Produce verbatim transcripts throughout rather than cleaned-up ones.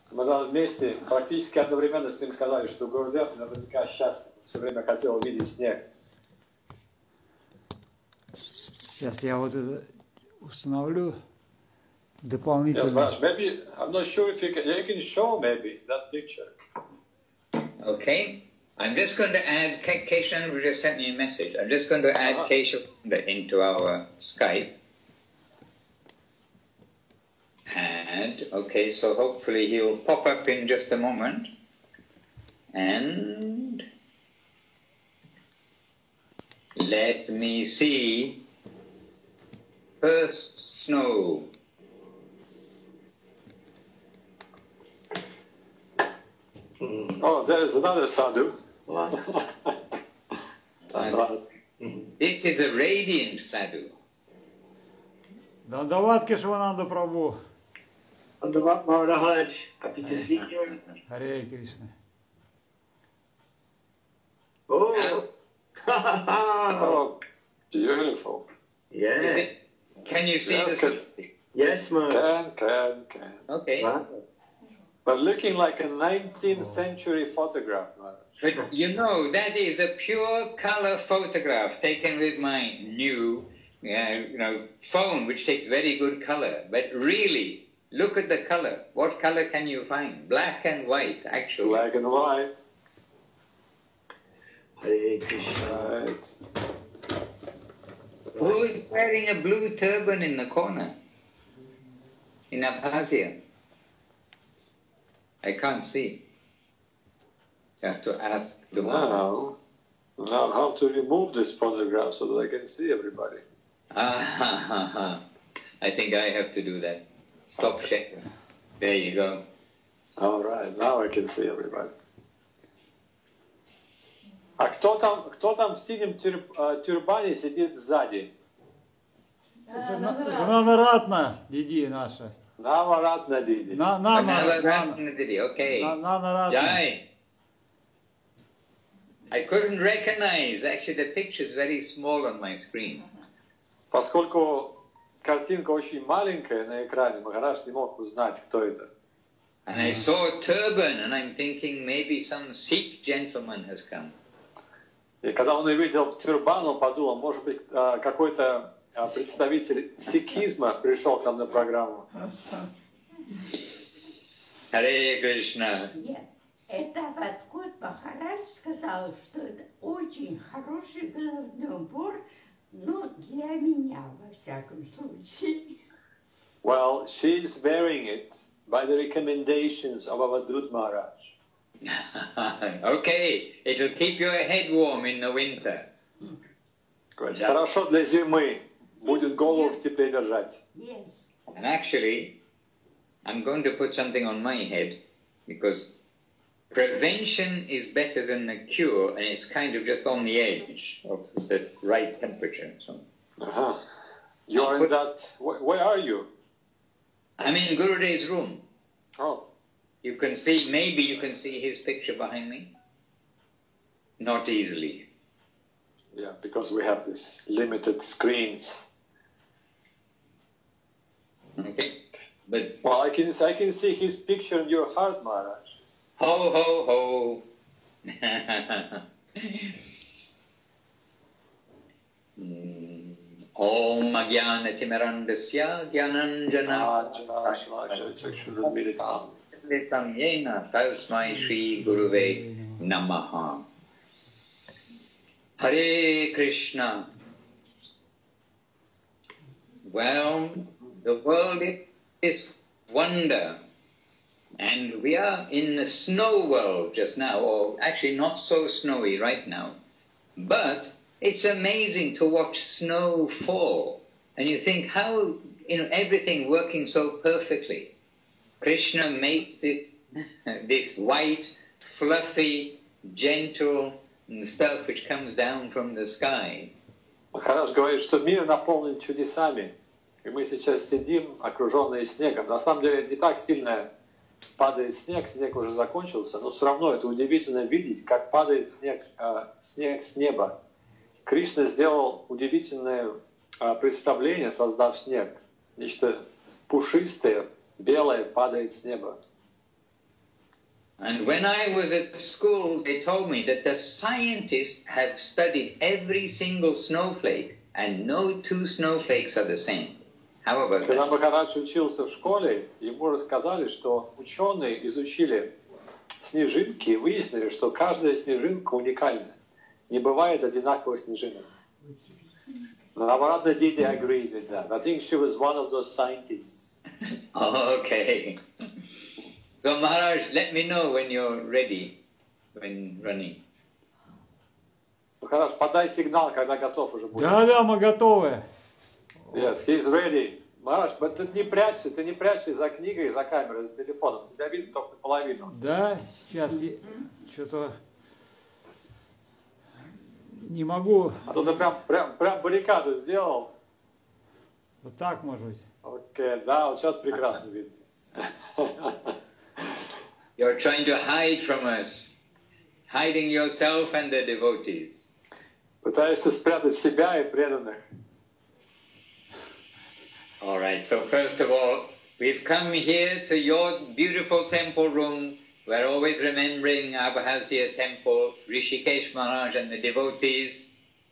Мы там вместе практически одновременно с ним сказали, что Гурудев наверняка счастлив, все время хотел увидеть снег. Сейчас я вот это установлю дополнительно. Yes, Maharaj, maybe, I'm not sure if you can, you can show maybe that picture. Okay. I'm just going to add, Keshav just sent me a message. I'm just going to add uh-huh. Keshav into our Skype. And, okay, so hopefully he'll pop up in just a moment. And let me see. First snow. Mm. Oh, there is another sadhu. Wow. This is a radiant sadhu. Dandavat Keshwananda Prabhu. Dandavat Maharaj. Happy to see you. Hare Krishna. Oh. Oh, beautiful. Yeah. Is it, can you see yes, the can, Yes, Maharaj. Can, can, can. Okay. Wow. But looking like a nineteenth century photograph, Maharaj. But you know, that is a pure color photograph taken with my new uh, you know, phone, which takes very good color. But really, look at the color. What color can you find? Black and white, actually. Black and white. Hare Krishna. Right. Who is wearing a blue turban in the corner? In Abkhazia? I can't see. You have to ask the now, now how to remove this photograph so that I can see everybody. Ah, ha, ha, ha. I think I have to do that. Stop shaking. There you go. All right, now I can see everybody. А кто там, кто там в синем тюр, тюрбане сидит сзади? Нана Диди наша. Navaratna Didi. Navaratna Didi, okay. Navaratna. Jai. I couldn't recognize. Actually, the picture is very small on my screen. Поскольку картинка очень маленькая на экране, Махарадж не мог узнать, кто это. And I saw a turban, and I'm thinking maybe some Sikh gentleman has come. И когда он увидел тюрбан, он подумал, может быть, какой-то представитель сикхизма пришел к нам на программу. Харе Кришна. Нет, это Ваткот Махарадж сказал, что это очень хороший головной убор, но для меня, во всяком случае. Well, she's wearing it by the recommendations of Avadhut Maharaj. Okay, it'll keep your head warm in the winter. Good. Хорошо для зимы. Будет голову в тепле держать. Yes. And actually, I'm going to put something on my head because prevention is better than the cure, and it's kind of just on the edge of the right temperature. So. Uh-huh. You're in that. Wh where are you? I'm in Gurudev's room. Oh. You can see, maybe you can see his picture behind me. Not easily. Yeah, because we have these limited screens. Okay, but well, I can I can see his picture in your heart, Maharaj. Ho ho ho. Om Jnana Timirandasya Jnananjana Samyena Tasmai Shri Guruve Namaha. Hare Krishna. Well, the world is wonder, and we are in the snow world just now, or actually not so snowy right now, but it's amazing to watch snow fall, and you think how, you know, everything working so perfectly. Krishna makes it this white, fluffy, gentle stuff which comes down from the sky. Махарадж говорит, что мир наполнен чудесами, и мы сейчас сидим, окруженные снегом. На самом деле не так сильно падает снег, снег уже закончился, но все равно это удивительно видеть, как падает снег, э, снег с неба. Кришна сделал удивительное э, представление, создав снег. Нечто пушистое, белое падает с неба. And when I was at school, they told me that the scientists have studied every single snowflake, and no two snowflakes are the same. How about Когда that? Махарадж учился в школе, ему рассказали, что ученые изучили снежинки и выяснили, что каждая снежинка уникальна. Не бывает одинаковых снежинок. Navaratna Didi agreed with that. I think she was one of those scientists. Okay. So Maharaj, let me know when you're ready, when running. Махарадж, подай сигнал, когда готов уже будет. Да-да, мы готовы. Yes, he's ready. Махарадж, ты не прячься, ты не прячься за книгой, за камерой, за телефоном. Тебя видно только половину. Да, сейчас я что-то не могу. А то ты прям, прям, прям баррикаду сделал. Вот так, может быть. Окей, да, вот сейчас прекрасно видно. You're trying to hide from us, hiding yourself and the devotees. Пытаешься спрятать себя и преданных. All right, so first of all, we've come here to your beautiful temple room. We're always remembering Abhasya temple, Rishikesh Maharaj and the devotees.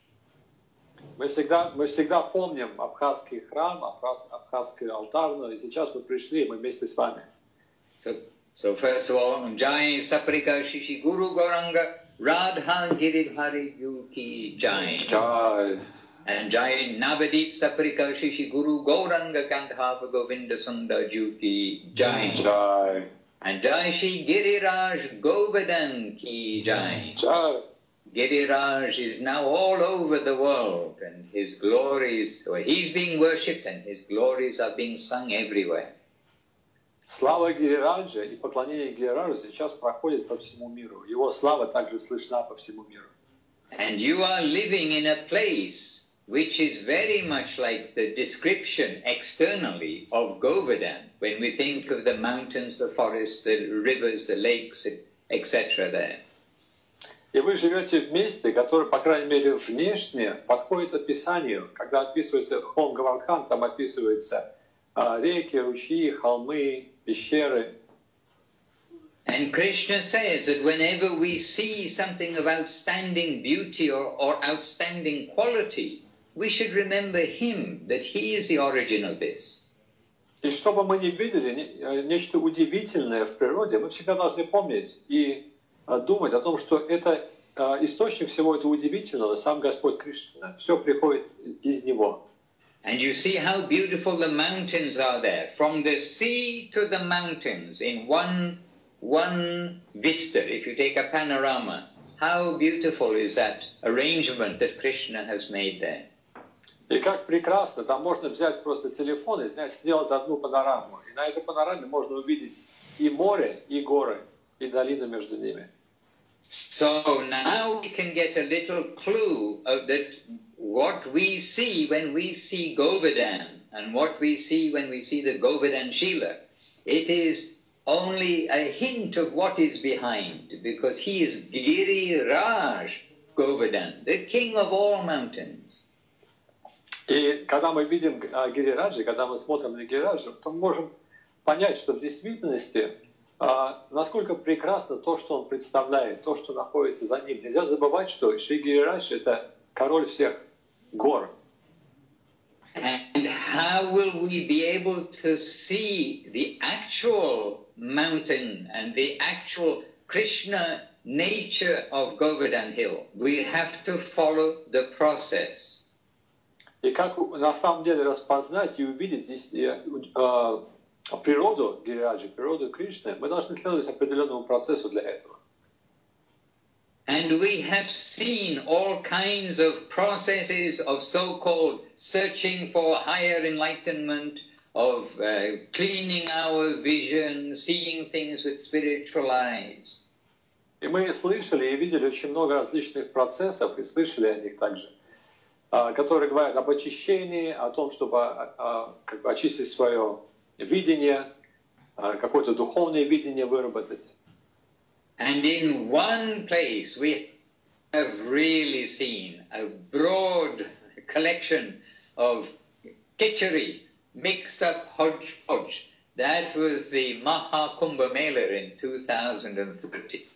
Мы всегда, мы всегда помним абхазский храм, абхаз, абхазскую алтарную, и сейчас мы пришли, мы вместе с вами. So, so first of all, Jai Saprika Shishi Guru Gauranga Radha Giridhari Yuki Jai. Jai. And Jai Navadip Saprika Shishi Guru Gauranga Kandhava Govinda Sundar Yuki Jai. Jai. And Jai Shri Giriraj Govardhan Ki Jai. Jai. Giriraj is now all over the world, and his glories, well, he's being worshipped and his glories are being sung everywhere. Слава Гирираджа и поклонение Гирираджу сейчас проходит по всему миру. Его слава также слышна по всему миру. And you are living in a place which is very much like the description externally of Govardhan, when we think of the mountains, the forests, the rivers, the lakes, et cetera there. И вы живете в месте, которое, по крайней мере, внешне подходит описанию. Когда описывается холм Гавардхан, там описываются а, реки, ручьи, холмы, пещеры. And Krishna says that whenever we see something of outstanding beauty or, or outstanding quality, we should remember him, that he is the origin of this. И что бы мы ни видели, не, нечто удивительное в природе, мы всегда должны помнить и а, думать о том, что это а, источник всего этого удивительного, сам Господь Кришна. Все приходит из Него. And you see how beautiful the mountains are there, from the sea to the mountains in one, one vista. If you take a panorama, how beautiful is that arrangement that Krishna has made there. И как прекрасно, там можно взять просто телефон и снять, сделать одну панораму. И на этой панораме можно увидеть и море, и горы, и долины между ними. So now we can get a little clue of that what we see when we see Govardhan and what we see when we see the Govardhan Shila. It is only a hint of what is behind, because he is Giriraj Govardhan, the king of all mountains. И когда мы видим а, Гирираджа, когда мы смотрим на Гирираджа, то мы можем понять, что в действительности а, насколько прекрасно то, что он представляет, то, что находится за ним. Нельзя забывать, что Шри Гирирадж — это король всех гор. And how will we be able to see the actual mountain and the actual Krishna nature of Govardhan Hill? We have to follow the process. И как на самом деле распознать и увидеть здесь э, э, природу Гирираджа, природу Кришны, мы должны следовать определенному процессу для этого. And we have seen all kinds of processes of so-called searching for higher enlightenment, of uh, cleaning our vision, seeing things with spiritual eyes. И мы слышали и видели очень много различных процессов, и слышали о них также, которые говорят об очищении, о том, чтобы как бы очистить свое видение, какое-то духовное видение выработать. And in one place we have really seen a broad collection of kitchery, mixed up hodgepodge, That was the Maha Kumbh Mela in two thousand thirty.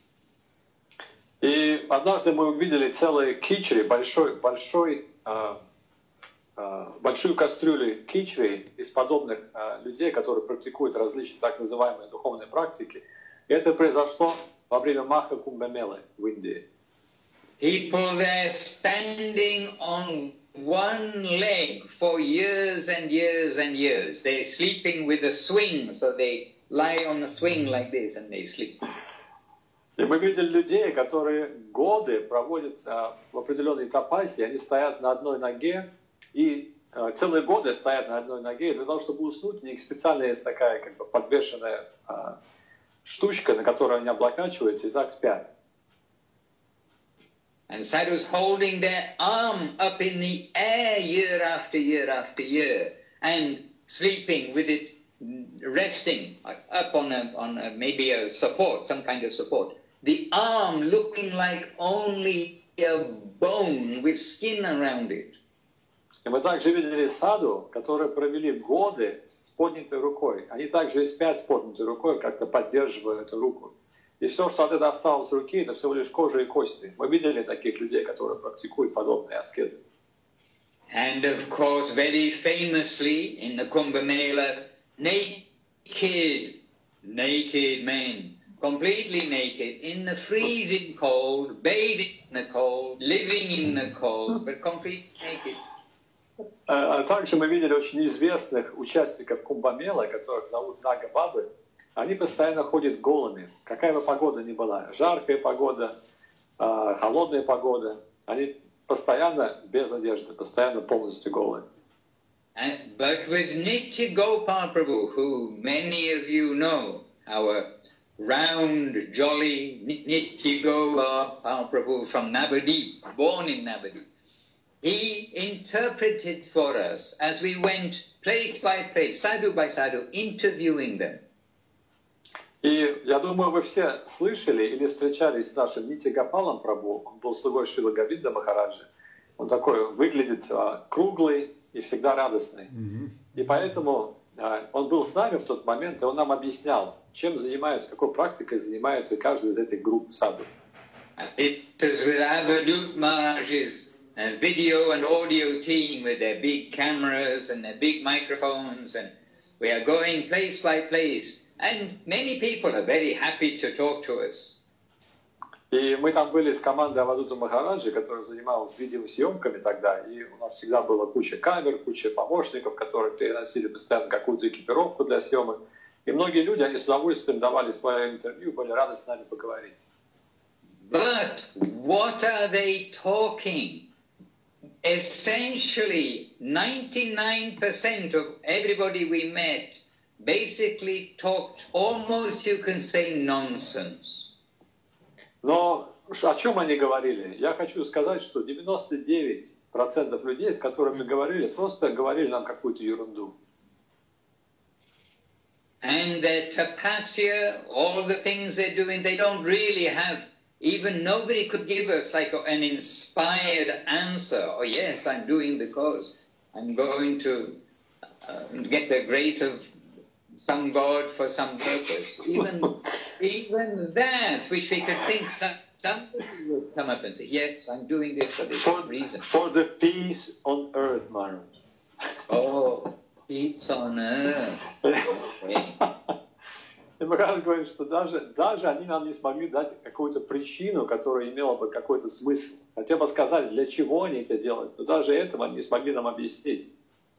И однажды мы увидели целые кичри, большой, большой, а, а, большую кастрюлю кичри из подобных а, людей, которые практикуют различные так называемые духовные практики. И это произошло во время Маха Кумбамелы в Индии. People there standing on one leg for years and years and years. They're sleeping with a swing, so they lie on a swing like this and they sleep. И мы видели людей, которые годы проводят а, в определенной тапасе, они стоят на одной ноге, и а, целые годы стоят на одной ноге, и для того, чтобы уснуть, у них специально есть такая как бы подвешенная а, штучка, на которой они облокачиваются, и так спят. And sadhus holding their arm up in the air year after year after year, and sleeping with it resting up on a, on a, maybe a support, some kind of support. The arm looking like only a bone with skin around it. И мы также видели саду, которые провели годы с поднятой рукой. Они также и спят с поднятой рукой, как-то поддерживая эту руку. И все, что от этого осталось с руки, это всего лишь кожа и кости. Мы видели таких людей, которые практикуют подобные аскезы. And of course, very famously in the Kumbh Mela, naked, naked men, completely naked, in the freezing cold, bathing in the cold, living in the cold, but completely naked. А также мы видели очень известных участников Кумбамела, которых зовут Нагабабы. Они постоянно ходят голыми, какая бы погода ни была. Жаркая погода, холодная погода. Они постоянно без одежды, постоянно полностью голые. And, but with Nitya Gopal Prabhu, who many of you know, our round, jolly Nitya Gopal Prabhu from Navadip, born in Navadip, he interpreted for us as we went place by place, sadhu by sadhu, interviewing them. И я думаю, вы все слышали или встречались с нашим Нитья Гопалом Прабху. Он был слугой Шрила Говинда Махараджи. Он такой выглядит а, круглый и всегда радостный. Mm-hmm. И поэтому а, он был с нами в тот момент, и он нам объяснял, чем занимаются, какой практикой занимаются каждый из этих групп саду. It is with Avadut Maharaj's uh, video and audio team with their big cameras and their big microphones, and we are going place by place. And many people are very happy to talk to us. И мы там были с командой Авадута Махараджи, которая занималась видеосъемками тогда, и у нас всегда была куча камер, куча помощников, которые переносили постоянно какую-то экипировку для съемок. И многие люди, они с удовольствием давали свое интервью, были рады с нами поговорить. But what are they talking? Essentially, ninety-nine percent of everybody we met basically talked almost, you can say, nonsense. Но о чем они говорили? Я хочу сказать, что девяносто девять процентов людей, с которыми мы говорили, просто говорили нам какую-то ерунду. And their tapasya, all the things they're doing, they don't really have, even nobody could give us like an inspired answer. Oh yes, I'm doing because I'm going to uh, get the grace of some God for some purpose. Even even that, which we could think some, somebody would come up and say, yes, I'm doing this for this for, reason. For the peace on earth, Maharaj. Oh, peace on earth. Okay. И Махарадж говорит, что даже, даже они нам не смогли дать какую-то причину, которая имела бы какой-то смысл. Хотя бы сказали, для чего они это делают. Но даже этого они не смогли нам объяснить.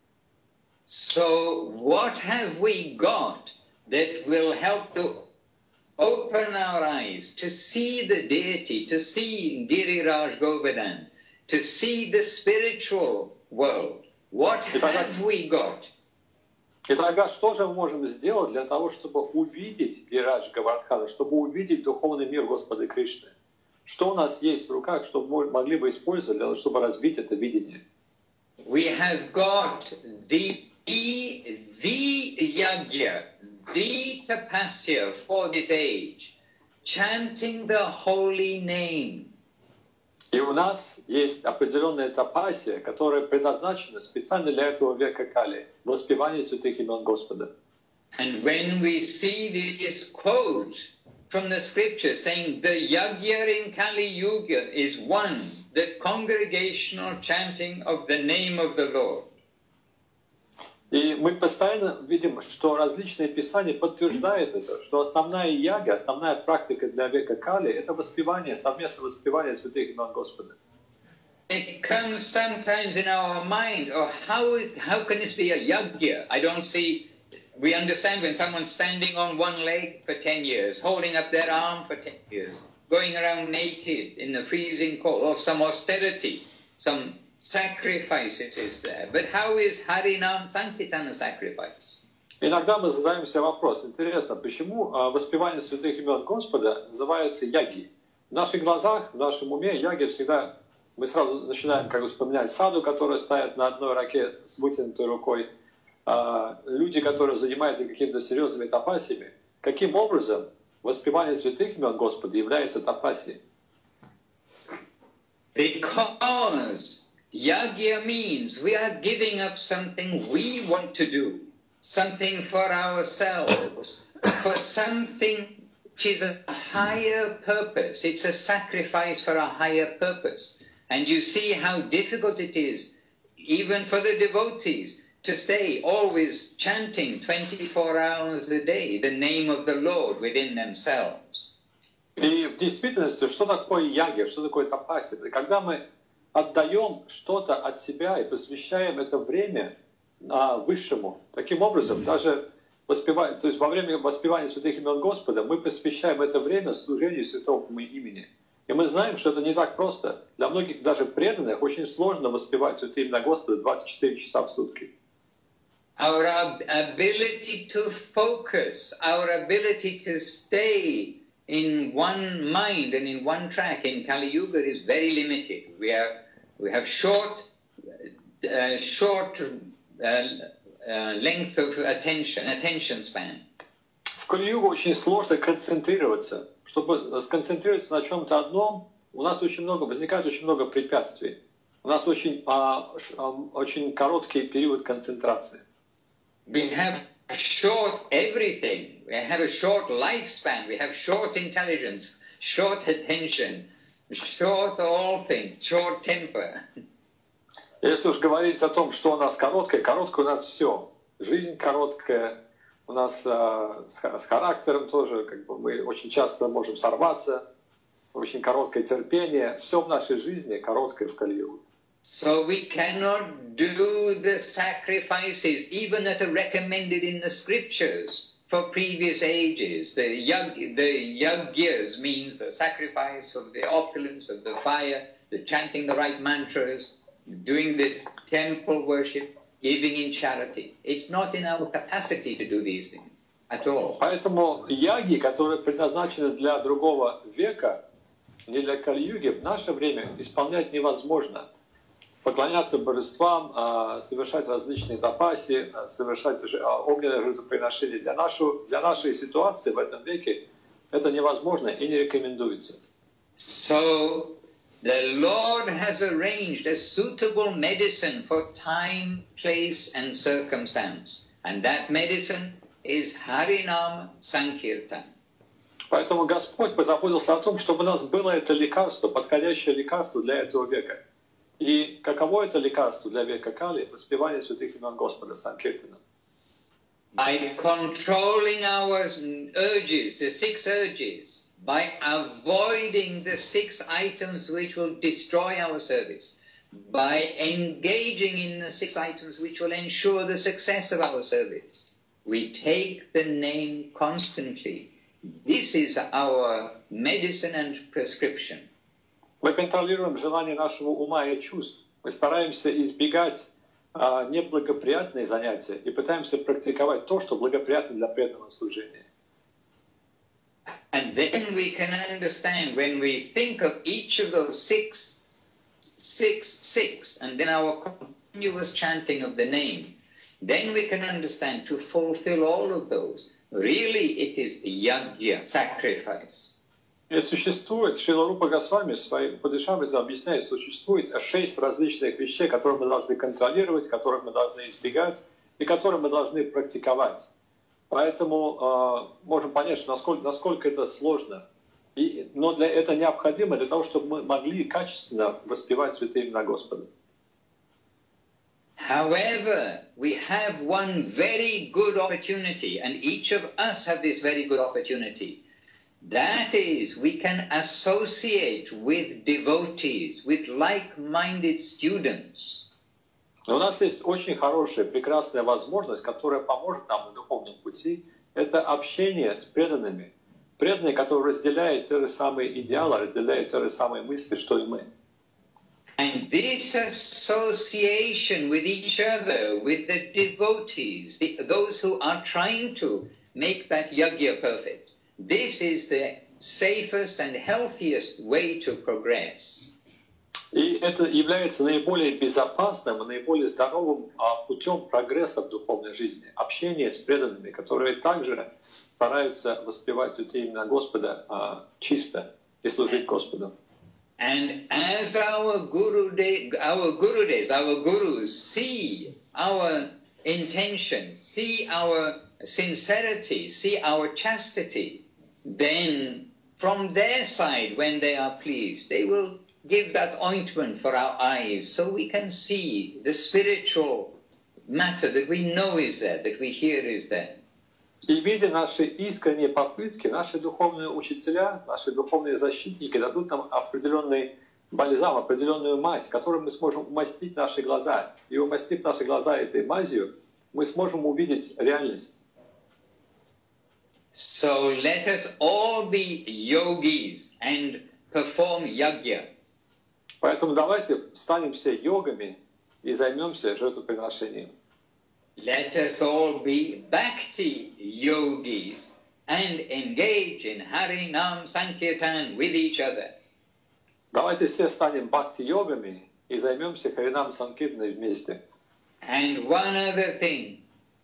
So what have we got that will help to open our eyes to see the deity, to see Giriraj Govardhan, to see the spiritual world? What have we got? И тогда что же мы можем сделать для того, чтобы увидеть Гирирадж Говардхана, чтобы увидеть духовный мир Господа Кришны? Что у нас есть в руках, чтобы мы могли бы использовать для того, чтобы развить это видение? We have got the The, the yajna, the tapasya for this age, chanting the holy name. И у нас есть определенная тапасия, которая предназначена специально для этого века Кали, воспевание святых имен Господа. And when we see this quote from the scripture saying the Yagya in Kali Yuga is one, the congregational chanting of the name of the Lord. И мы постоянно видим, что различные писания подтверждают это, что основная яга, основная практика для века Кали — это воспевание, совместное воспевание святых имен Господа. It comes sometimes in our mind, oh, how, how can this be a yagya? I don't see, we understand when someone's standing on one leg for ten years, holding up their arm for ten years, going around naked in the freezing cold, or some austerity, some sacrifices is there. But how is Harinam Sankirtan a sacrifice? Иногда мы задаемся вопрос, интересно, почему воспевание святых имен Господа называется яги? В наших глазах, в нашем уме яги всегда, мы сразу начинаем как бы вспоминать саду, которые стоят на одной раке с вытянутой рукой, люди, которые занимаются какими-то серьезными тапасиями. Каким образом воспевание святых имен Господа является тапасией? Because Yagya means we are giving up something we want to do, something for ourselves, for something which is a higher purpose. It's a sacrifice for a higher purpose. And you see how difficult it is, even for the devotees, to stay always chanting twenty-four hours a day the name of the Lord within themselves. И в действительности, что такое яги, что такое тапасия? Когда мы отдаем что-то от себя и посвящаем это время а, высшему. Таким образом, даже воспевая, то есть во время воспевания святых имен Господа мы посвящаем это время служению святому имени. И мы знаем, что это не так просто. Для многих даже преданных очень сложно воспевать святые имена Господа двадцать четыре часа в сутки. Our ability to focus, our ability to stay in one mind and in one track in Kali Yuga is very limited. We have we have short uh, short uh, uh, length of attention, attention span. В Кали-югу очень сложно концентрироваться. Чтобы сконцентрироваться на чем-то одном, у нас очень много возникает очень много препятствий. У нас очень а, а, очень короткий период концентрации. We have short everything. We have a short lifespan. We have short intelligence, short attention, short all things, short temper. Если уж говорить о том, что у нас короткое, короткое у нас все. Жизнь короткая, у нас э, с, с характером тоже, как бы мы очень часто можем сорваться, очень короткое терпение. Все в нашей жизни короткое в Кали-югу. So we cannot do the sacrifices even that are recommended in the scriptures for previous ages. The yag, the yagyas means the sacrifice of the opulence, of the fire, the chanting the right mantras, doing the temple worship, giving in charity. It's not in our capacity to do these things at all. Поэтому яги, которые предназначены для другого века, не для Кали-юги, в наше время исполнять невозможно. Поклоняться божествам, совершать различные тапаси, совершать огненное жертвоприношение для нашего, для нашей ситуации в этом веке это невозможно и не рекомендуется. So the Lord has arranged a suitable medicine for time, place and circumstance. And that medicine is Harinam Sankirtan. Поэтому Господь позаботился о том, чтобы у нас было это лекарство, подходящее лекарство для этого века. И каково это лекарство для века Кали? Воспевание святых имен Господа Санкиртана. By controlling our urges, the six urges, by avoiding the six items which will destroy our service, by engaging in the six items which will ensure the success of our service, we take the name constantly. This is our medicine and prescription. Мы контролируем желание нашего ума и чувств. Мы стараемся избегать а, неблагоприятные занятия и пытаемся практиковать то, что благоприятно для преданного служения. And then we can understand when we think of each of those six, six, six, and then our continuous chanting of the name, then we can understand to fulfill all of those. Really, it is yagya, sacrifice. И существует, Шрила Рупа Госвами в своей Падишамрите объясняет, существует шесть различных вещей, которые мы должны контролировать, которых мы должны избегать и которые мы должны практиковать. Поэтому э, можем понять, что насколько, насколько это сложно. И, но для, это необходимо для того, чтобы мы могли качественно воспевать святые имена Господа. However, we have one very good opportunity, and each of us have this very good opportunity. That is, we can associate with devotees, with like-minded students. Но у нас есть очень хорошая, прекрасная возможность, которая поможет нам на духовном пути. Это общение с преданными. Преданные, которые разделяют те же самые идеалы, разделяют те же самые мысли, что и мы. And this association with each other, with the devotees, the, those who are trying to make that yajna perfect, this is the safest and healthiest way to progress. И это является наиболее безопасным и наиболее здоровым путем прогресса в духовной жизни. Общение с преданными, которые также стараются воспевать святые имена Господа чисто и служить Господу. And as our Guru de, our Gurudevs, our Gurus see our intention, see our sincerity, see our chastity, then from their side, when they are pleased, they will give that ointment for our eyes so we can see the spiritual matter that we know is there, that we hear is there. И видя наши искренние попытки, наши духовные учителя, наши духовные защитники дадут нам определенный бальзам, определенную мазь, которой мы сможем умастить наши глаза. И умастив наши глаза этой мазью, мы сможем увидеть реальность. So let us all be yogis and perform yajna. Поэтому давайте станем все йогами и займемся жертвоприношением. Let us all be bhakti yogis and engage in Hari Nam Sankirtan with each other. Давайте все станем бхакти-йогами и займемся Харинам Санкиртаной вместе. And one other thing.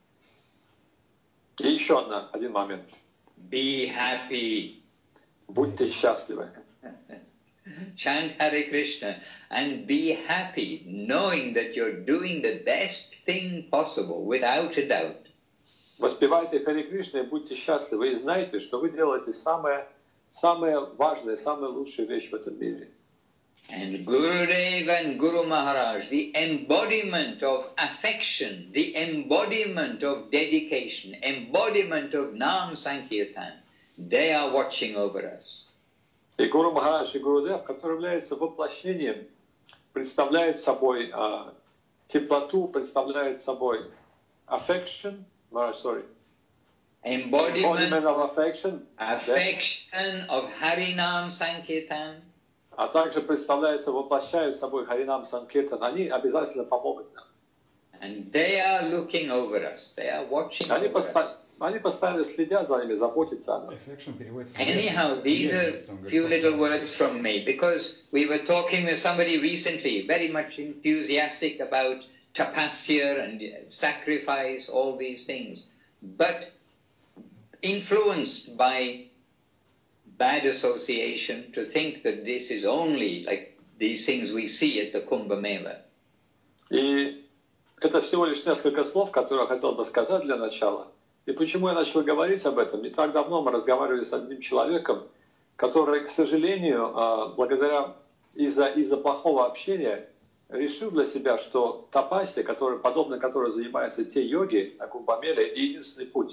И еще одна, один момент. Be happy. Будьте счастливы. Chant Hare Krishna and be happy, knowing that you're doing the best thing possible, without a doubt. Воспевайте Харе Кришна и будьте счастливы, и знайте, что вы делаете самое, самое важное, самая лучшая вещь в этом мире. And Gurudev and Guru Maharaj, the embodiment of affection, the embodiment of dedication, embodiment of Nam Sankirtan, they are watching over us. И Гуру Махарадж и Гурудев, который является воплощением, представляет собой а, теплоту, представляет собой affection, sorry, embodiment, embodiment of affection, affection of Harinam Sankirtan, а также представляется, воплощают собой Харинам Санкиртан, они обязательно помогут нам. And they are looking over us, they are watching Они, over поста- us. они постоянно следят за ними, заботятся о нас. Anyhow, these are few little words from me, because we were talking with somebody recently, very much enthusiastic about tapasya and sacrifice, all these things, but influenced by bad association to think that this is only like these things we see at the Kumbh Mela. И это всего лишь несколько слов, которые я хотел бы сказать для начала. И почему я начал говорить об этом? Не так давно мы разговаривали с одним человеком, который, к сожалению, благодаря из-за из-за плохого общения, решил для себя, что тапасия, который, подобно которой занимаются те йоги на Кумбамеле, единственный путь.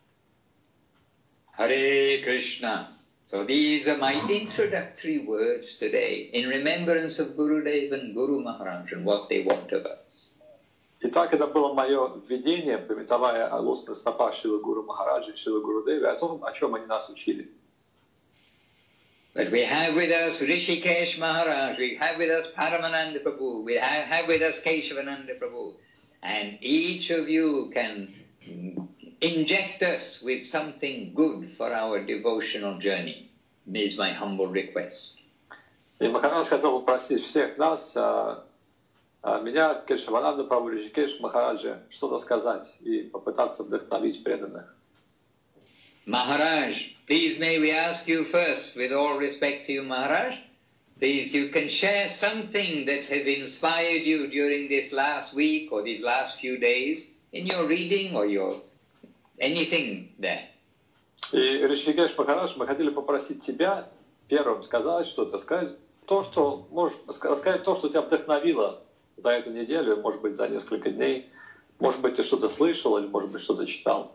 Hare Krishna. So these are my introductory words today in remembrance of Gurudev and Guru Maharaj and what they want of us. Итак, это было мое введение, пометовая о лунных стопах Шилы Гуру Махараджи и Шилы Гурудеви, о том, о чем они нас учили. But we have with us Rishikesh Maharaj, we have with us Paramananda Prabhu, we have, have with us Keshavananda Prabhu, and each of you can inject us with something good for our devotional journey, is my humble request. И Махарадж хотел попросить всех нас, меня, Кешавананда Прабху, Ришикеш Махараджа, что-то сказать и попытаться вдохновить преданных. Maharaj, please may we ask you first, with all respect to you, Maharaj, please you can share something that has inspired you during this last week or these last few days in your reading or your anything there. И Ришикеш Махарадж, мы хотели попросить тебя первым сказать что-то, сказать то, что можешь рассказать то, что тебя вдохновило за эту неделю, может быть, за несколько дней. Может быть, ты что-то слышал или, может быть, что-то читал.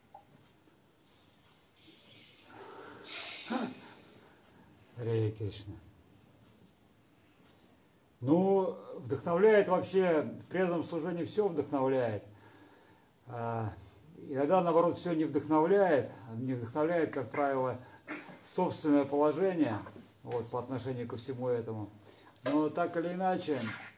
Харе Кришна. Ну, вдохновляет вообще, в преданном служении все вдохновляет. А, иногда, наоборот, все не вдохновляет. Не вдохновляет, как правило, собственное положение вот, по отношению ко всему этому. Но так или иначе,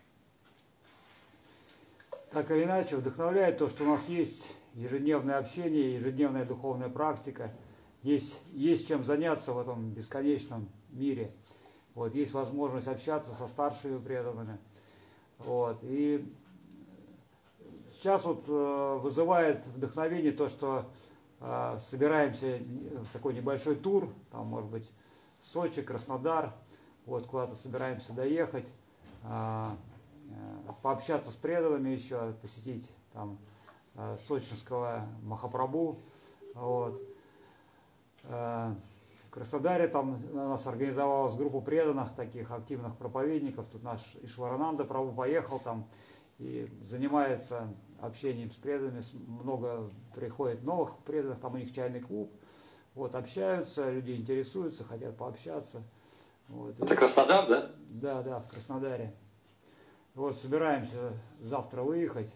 так или иначе вдохновляет то, что у нас есть ежедневное общение, ежедневная духовная практика, есть, есть чем заняться в этом бесконечном мире. Вот, есть возможность общаться со старшими преданными. Вот, и сейчас вот э, вызывает вдохновение то, что э, собираемся в такой небольшой тур, там, может быть, Сочи, Краснодар, вот, куда-то собираемся доехать, э, э, пообщаться с преданными еще, посетить там э, сочинского Махапрабху. Вот. Э, в Краснодаре там у нас организовалась группа преданных, таких активных проповедников. Тут наш Ишварананда Прабху поехал там и занимается общением с преданными. Много приходит новых преданных, там у них чайный клуб. Вот, общаются, люди интересуются, хотят пообщаться. Вот. Это Краснодар, да? Да, да, в Краснодаре. Вот, собираемся завтра выехать.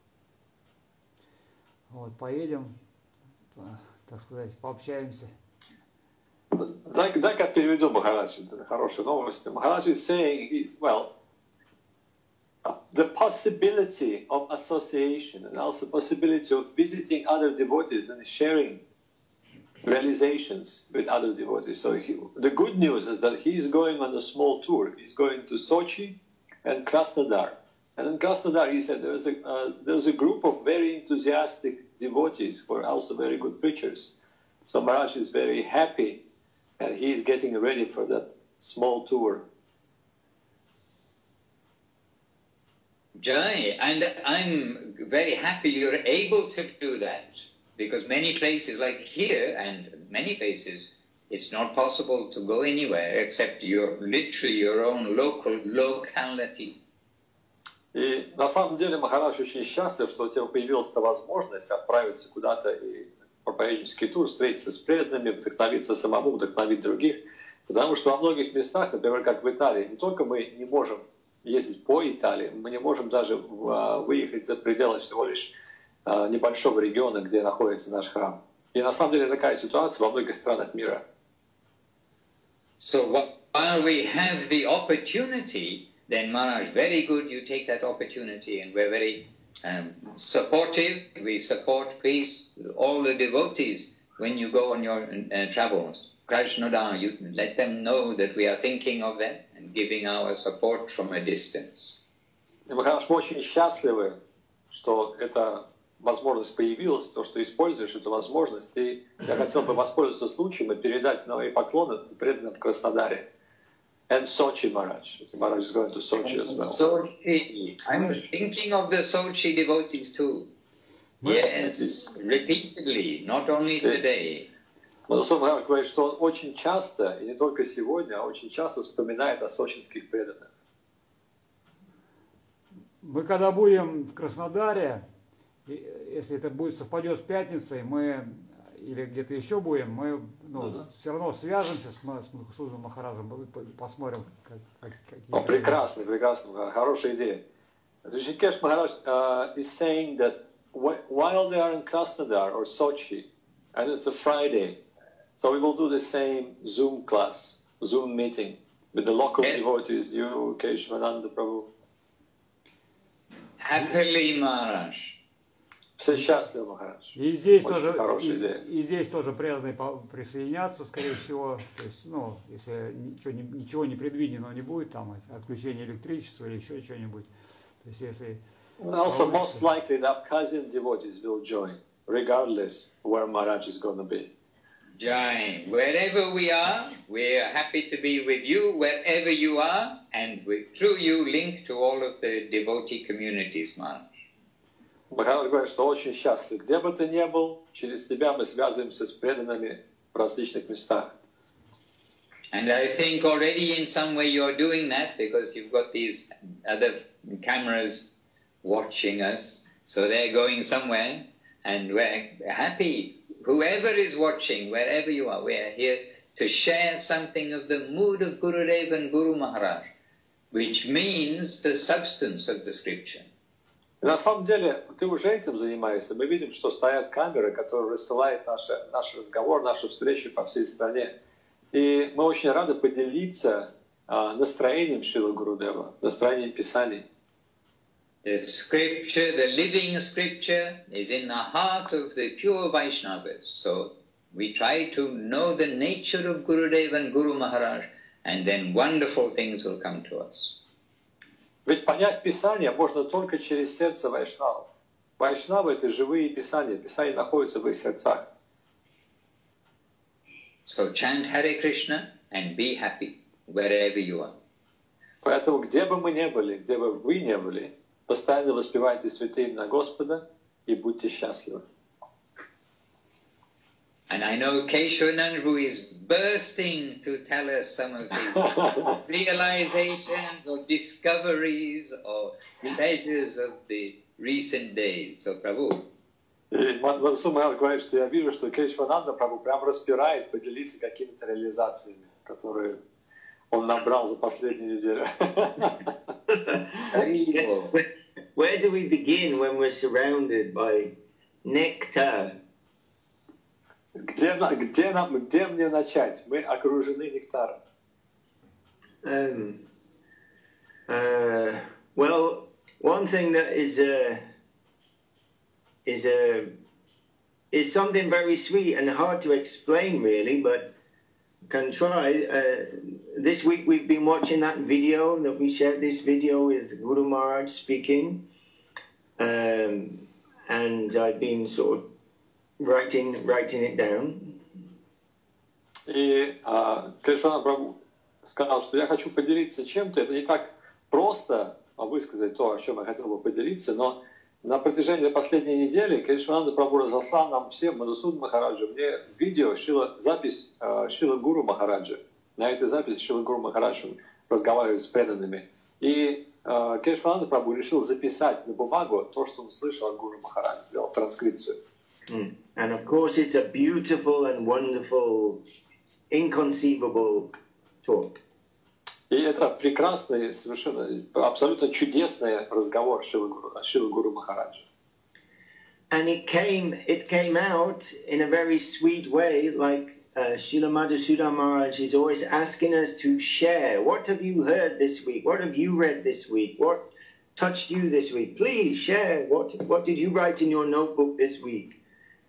Вот, поедем, так сказать, пообщаемся. Дай, дай-ка переведу Махарадж. Хорошие новости. Махарадж is saying, well, the possibility of association and also possibility of visiting other devotees and sharing realizations with other devotees. So he, the good news is that he is going on a small tour. He's going to Sochi and Krasnodar. And in Krasnodar, he said there's a, uh, there's a group of very enthusiastic devotees who are also very good preachers. So Maharaj is very happy and he is getting ready for that small tour. Jai, and I'm very happy you're able to do that, because many places like here and many places, it's not possible to go anywhere except your literally your own local locality. И на самом деле Махарадж очень счастлив, что у тебя появилась эта возможность отправиться куда-то и проповеднический тур, встретиться с преданными, вдохновиться самому, вдохновить других. Потому что во многих местах, например, как в Италии, не только мы не можем ездить по Италии, мы не можем даже выехать за пределы всего лишь небольшого региона, где находится наш храм. И на самом деле такая ситуация во многих странах мира. So while we have the opportunity, then Maharaj, very good, you take that opportunity, and we're very um, supportive. We support, please, all the devotees when you go on your uh, travels. Krasnodar, you let them know that we are thinking of them and giving our support from a distance. И мы, конечно, очень счастливы, что эта возможность появилась, то, что используешь эту возможность. И я хотел бы воспользоваться случаем и передать мои поклоны преданным в Краснодаре. And Sochi Maharaj. Maharaj is going to Sochi as well. Sochi. I'm thinking of the Sochi devotees too. Yes, repeatedly, not only today. Мадхусудан Махарадж говорит, что он очень часто, и не только сегодня, а очень часто вспоминает о сочинских преданных. Мы когда будем в Краснодаре, если это будет совпадет с пятницей, мы или где-то еще будем, мы ну, ну, да. все равно свяжемся с, с Мадхусуданом Махараджем, посмотрим, как, как, какие... О, прекрасно, прекрасно, хорошая идея. Rishikesh Maharaj uh, is saying that while they are in Krasnodar or Sochi, and it's a Friday, so we will do the same Zoom class, Zoom meeting with the local yes. devotees, you, Keshvananda Prabhu. Happily, Maharaj. Все счастливы, Махарадж. И здесь тоже, и, и здесь тоже преданные присоединятся, скорее всего. То есть, ну, если ничего не, ничего не предвиденного не будет, там отключение электричества или еще что-нибудь. То есть, если also, most likely the Abkhazian devotees will join, regardless where Maharaj is going to be. Jai, wherever we are, we are happy to be with you, wherever you are, and we, through you link to all of the devotee communities, Maharaj. Махарадж говорит, что очень счастлив. Где бы ты ни был, через тебя мы связываемся с преданными в различных местах. And I think already in some way you're doing that because you've got these other cameras watching us. So they're going somewhere and we're happy. Whoever is watching, wherever you are, we're here to share something of the mood of Gurudev and Guru Maharaj, which means the substance of the scripture. И на самом деле, ты уже этим занимаешься. Мы видим, что стоят камеры, которые рассылают наши, наш разговор, наши встречи по всей стране. И мы очень рады поделиться а, настроением Шрилы Гурудева, настроением Писаний. The scripture, the living scripture, is in the heart of the pure Vaishnavas. So we try to know the nature of Gurudev and Guru Maharaj, and then wonderful things will come to us. Ведь понять Писание можно только через сердце вайшнавов. Вайшнавы — это живые Писания. Писания находятся в их сердцах. So chant Hare Krishna and be happy wherever you are. Поэтому где бы мы ни были, где бы вы ни были, постоянно воспевайте святые имена Господа и будьте счастливы. And I know Keshavanand, who is bursting to tell us some of his realizations or discoveries or pleasures of the recent days. So, Prabhu. И Мансу Махарадж говорит, что я вижу, что Кешавананда Прабху прям распирает поделиться какими-то реализациями, которые он набрал за последнюю неделю. where, where do we begin when we're surrounded by nectar? Где, где, нам, где мне начать? Мы окружены нектаром. Um, uh, well, one thing that is uh, is uh, is something very sweet and hard to explain, really, but can try. Uh, this week we've been watching that video that we shared. This video with Guru Maharaj speaking, um, and I've been sort of writing writing it down. И uh, Кешавананда Прабху сказал, что я хочу поделиться чем-то. Это не так просто высказать то, о чем я хотел бы поделиться, но на протяжении последней недели Кешавананда Прабху разослал нам всем, Мадхусудана Махараджа, мне видео, шила, запись uh, Шрилы Гуру Махараджа. На этой записи Шрила Гуру Махарадж разговаривает с преданными. И uh, Кешавананда Прабху решил записать на бумагу то, что он слышал от Гуру Махараджа, сделал транскрипцию. Mm. And of course it's a beautiful and wonderful, inconceivable talk. И это прекрасный, совершенно, абсолютно чудесный разговор Шрилы Гуру, Шрилы Гуру Махараджа. And it came, it came out in a very sweet way, like uh, Srila Madhusudana Maharaj is always asking us to share. What have you heard this week? What have you read this week? What touched you this week? Please share. What, what did you write in your notebook this week?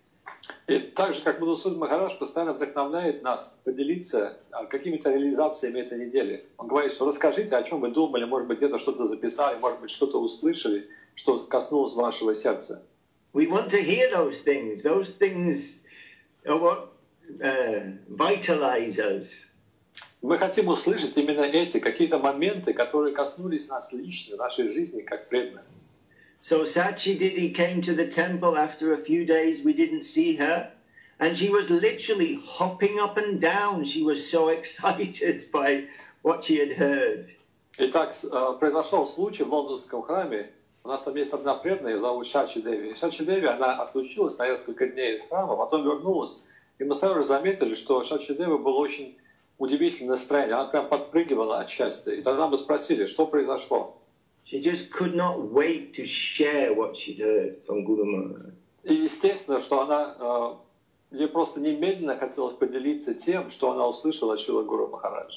И так же, как Мадхусудана Махарадж постоянно вдохновляет нас поделиться какими-то реализациями этой недели. Он говорит, что расскажите, о чем вы думали, может быть, где-то что-то записали, может быть, что-то услышали, что коснулось вашего сердца. We want to hear those things. Those things are what uh, vitalize us. Мы хотим услышать именно эти какие-то моменты, которые коснулись нас лично, нашей жизни, как преданных. So Sachi Didi came to the temple after a few days. We didn't see her. And she was literally hopping up and down. She was so excited by what she had heard. Итак, произошел случай в лондонском храме. У нас там есть одна преданная, ее зовут Шачи Деви. Шачи Деви, она отлучилась на несколько дней из храма, потом вернулась. И мы сразу же заметили, что Шачи Деви было очень удивительное настроение. Она прям подпрыгивала от счастья. И тогда мы спросили, что произошло. She just could not wait to share what she'd heard from Guru Maharaj. И естественно, что она, ей просто немедленно хотелось поделиться тем, что она услышала от Шрилы Гуру Махараджа.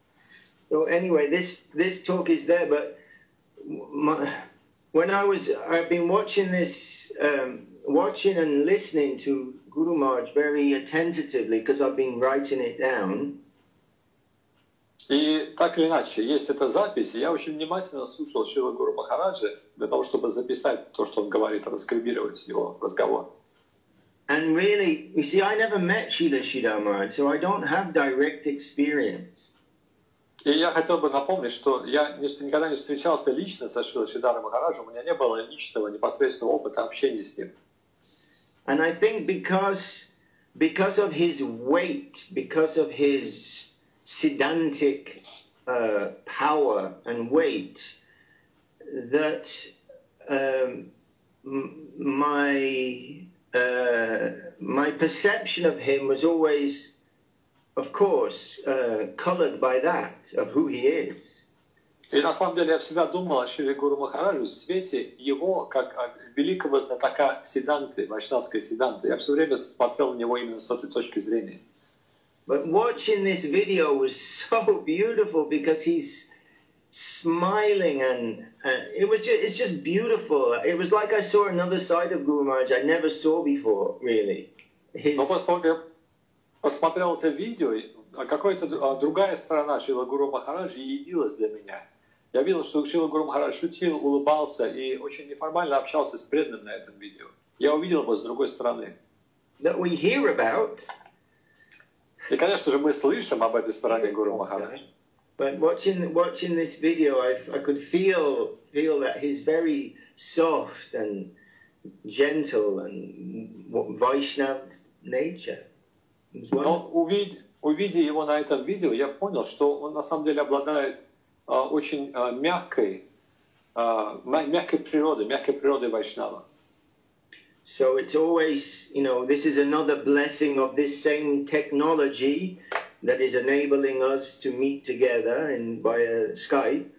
So anyway, this this talk is there, but my, when I was, I've been watching this, um, watching and listening to Guru Maharaj very attentively because I've been writing it down. И так или иначе, есть эта запись, и я очень внимательно слушал Шрилу Гуру Махараджа для того, чтобы записать то, что он говорит, транскрибировать его разговор. And really, you see, I never met Srila Sridhar Maharaj, so I don't have direct experience. И я хотел бы напомнить, что я никогда не встречался лично со Шрила Махараджем, у меня не было личного, непосредственного опыта общения с ним. And I think because, because of his weight, because of his Siddhantic uh, power and weight, that um, my, uh, my perception of him was always, of course, uh, colored by that, of who he is. И на самом деле я всегда думал о Шри Гуру Махараджу в свете его, как великого знатока Сиддханты, вайшнавской Сиддханты. Я все время смотрел на него именно с этой точки зрения. But watching this video was so beautiful because he's smiling and uh, it was just, it's just beautiful. It was like I saw another side of Guru Maharaj I never saw before, really. His... Но поскольку я посмотрел это видео, какая-то другая сторона Шрила Гуру Махараджа явилась для меня. Я видел, что Шрила Гуру Махарадж шутил, улыбался и очень неформально общался с преданным на этом видео. Я увидел его с другой стороны. That we hear about. И, конечно же, мы слышим об этой стороне Гуру Махараджа. But watching watching this video, I, I could feel feel that he's very soft and gentle and Vaishnav nature. Но увидя, увидя его на этом видео, я понял, что он на самом деле обладает uh, очень uh, мягкой, uh, мягкой природой, мягкой природой Вайшнава. So it's always, you know, this is another blessing of this same technology that is enabling us to meet together in via Skype.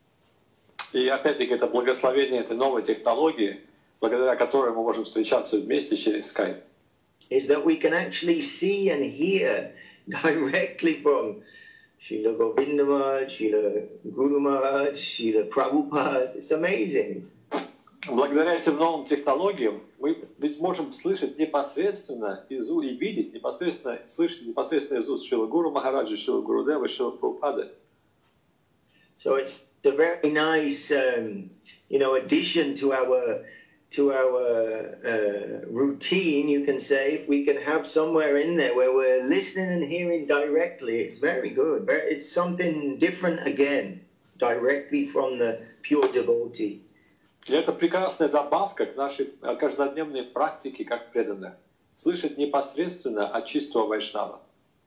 И опять-таки это благословение этой новой технологии, благодаря которой мы можем встречаться вместе через Skype. Is that we can actually see and hear directly from Srila Govinda Maharaj, Srila Guru Maharaj, Srila Prabhupada. It's amazing. Благодаря этим новым технологиям мы ведь можем слышать непосредственно из и видеть непосредственно, слышать непосредственно из уст Шрила Гуру Махараджа, Шрила Гурудева, Шрила Прабхупады. So it's a very nice, um, you know, addition to our to our uh, routine, you can say, if we can have somewhere in there where we're listening and hearing directly, it's very good. It's something different again, directly from the pure devotee. И это прекрасная добавка к нашей каждодневной практике как преданных. Слышать непосредственно от чистого вайшнава.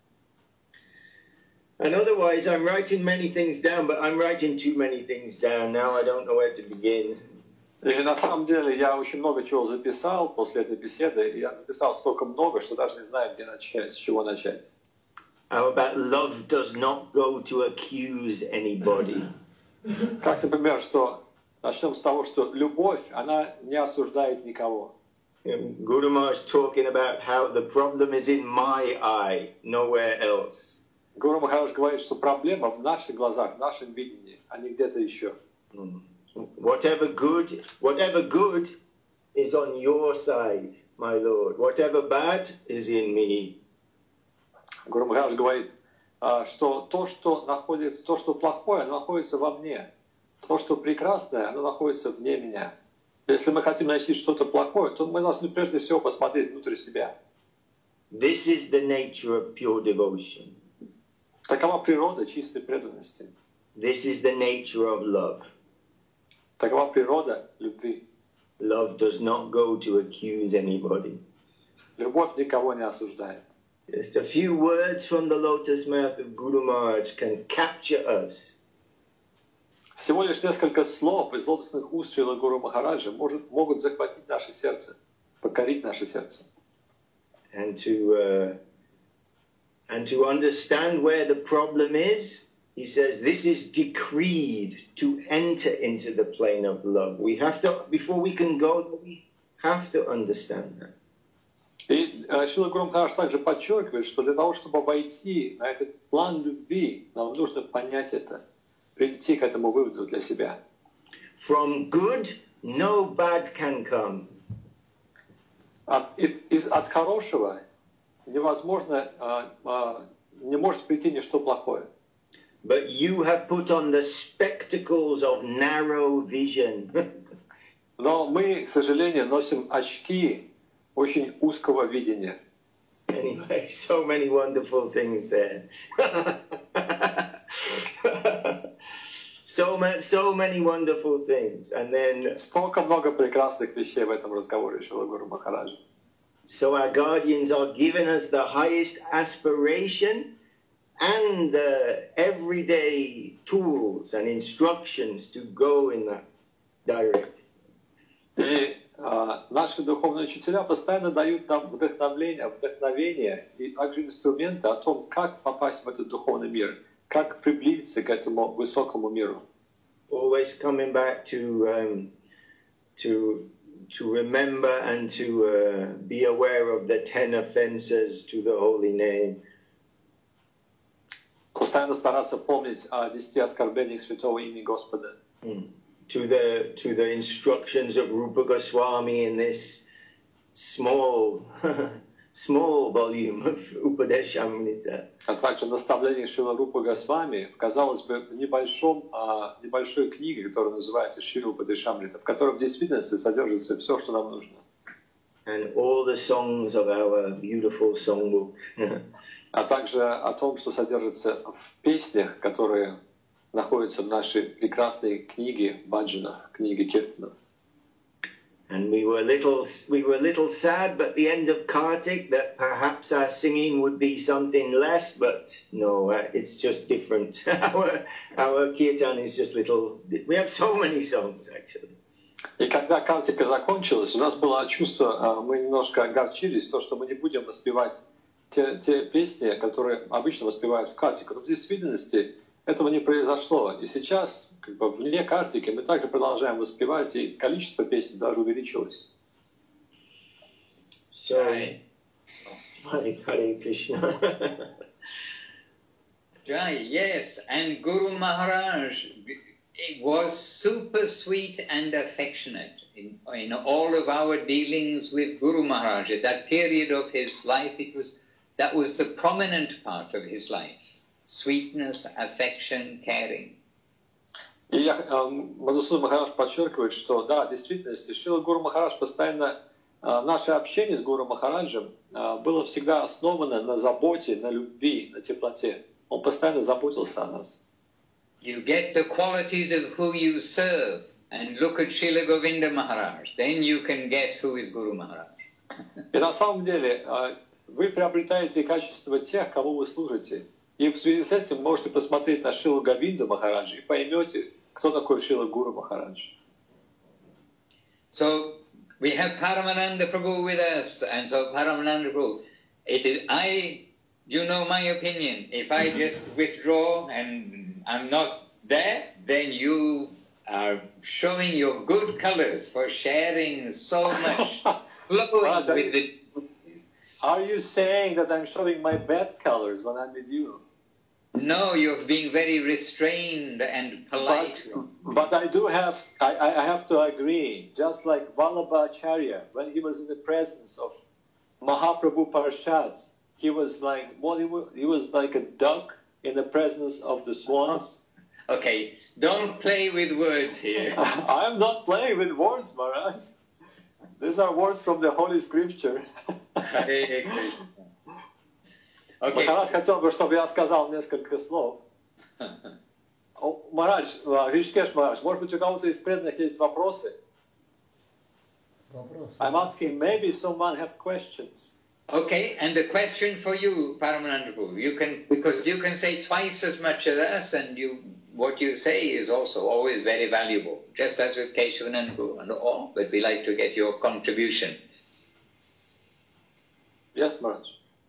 And otherwise, I'm writing many things down, but I'm writing too many things down. Now I don't know where to begin. И на самом деле я очень много чего записал после этой беседы. И я записал столько много, что даже не знаю, где начать, с чего начать. How about love does not go to accuse anybody? Как, например, что начнем с того, что любовь, она не осуждает никого. Guru Maharaj talking about how the problem is in my eye, nowhere else. Гуру Махарадж говорит, что проблема в наших глазах, в нашем видении, а не где-то еще. Mm. Whatever good, whatever good is on your side, my Lord. Whatever bad is in me. Гуру Махарадж говорит, что то, что находится, то, что плохое, оно находится во мне. То, что прекрасное, оно находится вне меня. Если мы хотим найти что-то плохое, то мы должны прежде всего посмотреть внутрь себя. This is the nature of pure devotion. Такова природа чистой преданности. This is the nature of love. Такова природа любви. Love does not go to accuse anybody. Любовь никого не осуждает. Just a few words from the lotus mouth of Guru Maharaj can capture us. Всего лишь несколько слов из лотосных уст Шрила Гуру Махараджа может, могут захватить наше сердце, покорить наше сердце. And to uh, and to understand where the problem is, he says this is decreed to enter into the plane of love. We have to, before we can go, we have to understand that. И Шрила Гуру Махарадж также подчеркивает, что для того, чтобы войти на этот план любви, нам нужно понять это, прийти к этому выводу для себя. From good, no bad can come. От, из, от хорошего невозможно, а, а, не может прийти ничто плохое. But you have put on the spectacles of narrow vision. Но мы, к сожалению, носим очки очень узкого видения. Anyway, so many wonderful things there. so, ma- so many wonderful things. And then, Столько много прекрасных вещей в этом разговоре Шрила Гуру Махараджа. so our guardians are giving us the highest aspiration and the everyday tools and instructions to go in that direction. И а, наши духовные учителя постоянно дают нам вдохновение, вдохновение и также инструменты о том, как попасть в этот духовный мир, как приблизиться к этому высокому миру. Always coming back to um, to to remember and to uh, be aware of the ten offenses to the holy name. Постоянно стараться помнить о десяти оскорблениях святого имени Господа. Mm. To the to the instructions of Rupa Goswami in this small small volume of Upadeshamrita. А также наставление Шрила Рупы Госвами в, казалось бы, небольшом, а, небольшой книге, которая называется Шрила Упадешамрита, в которой в действительности содержится все, что нам нужно. And all the songs of our beautiful songbook. А также о том, что содержится в песнях, которые находятся в нашей прекрасной книге баджанах, книге киртанов. And we were little we were little sad at the end of Kartik that perhaps our singing would be something less, but no, uh, it's just different. our our kirtan is just little. We have so many songs actually. И когда Картика закончилась, у нас было чувство, мы немножко огорчились, то, что мы не будем воспевать те, те песни, которые обычно воспевают в Картику. Но в действительности этого не произошло. И сейчас, как бы, вне Картики мы также продолжаем воспевать, и количество песен даже увеличилось. So, Hare, Hare Krishna. Jai, yes, and Guru Maharaj it was super sweet and affectionate in, in all of our dealings with Guru Maharaj. At that period of his life, it was that was the prominent part of his life. Sweetness, affection, caring. И я, Мадхусудана Махарадж подчеркивает, что да, в действительности Шрила Гуру Махарадж постоянно, наше общение с Гуру Махараджем было всегда основано на заботе, на любви, на теплоте. Он постоянно заботился о нас. You get the qualities of who you serve and look at Srila Govinda Maharaj. Then you can guess who is Guru Maharaj. И на самом деле вы приобретаете качество тех, кому вы служите. И в связи с этим можете посмотреть на Шрилу Говинду Махараджа и поймете, кто такой Шрила Гуру Махарадж. So we have Paramananda Prabhu with us, and so Paramananda Prabhu, it is I, you know my opinion. If I just withdraw and I'm not there, then you are showing your good colors for sharing so much, flowing with the. Are you saying that I'm showing my bad colors when I'm with you? No, you're being very restrained and polite. But, but I do have, I, I have to agree, just like Vallabhacharya, when he was in the presence of Mahaprabhu Parshad, he was like, what, he was like a duck in the presence of the swans. Okay, don't play with words here. I'm not playing with words, Maharaj. These are words from the Holy Scripture. Okay. Махарадж хотел бы, чтобы я сказал несколько слов. Марадж, Ришикеш Марадж, может быть, у кого-то из преданных есть вопросы? Вопросы. I'm asking, maybe someone have questions. Okay, and the question for you, Paramananda Prabhu, you can, because you can say twice as much as us, and you, what you say is also always very valuable, just as with Keshavananda Prabhu and all, but we like to get your contribution. Yes, Maharaj.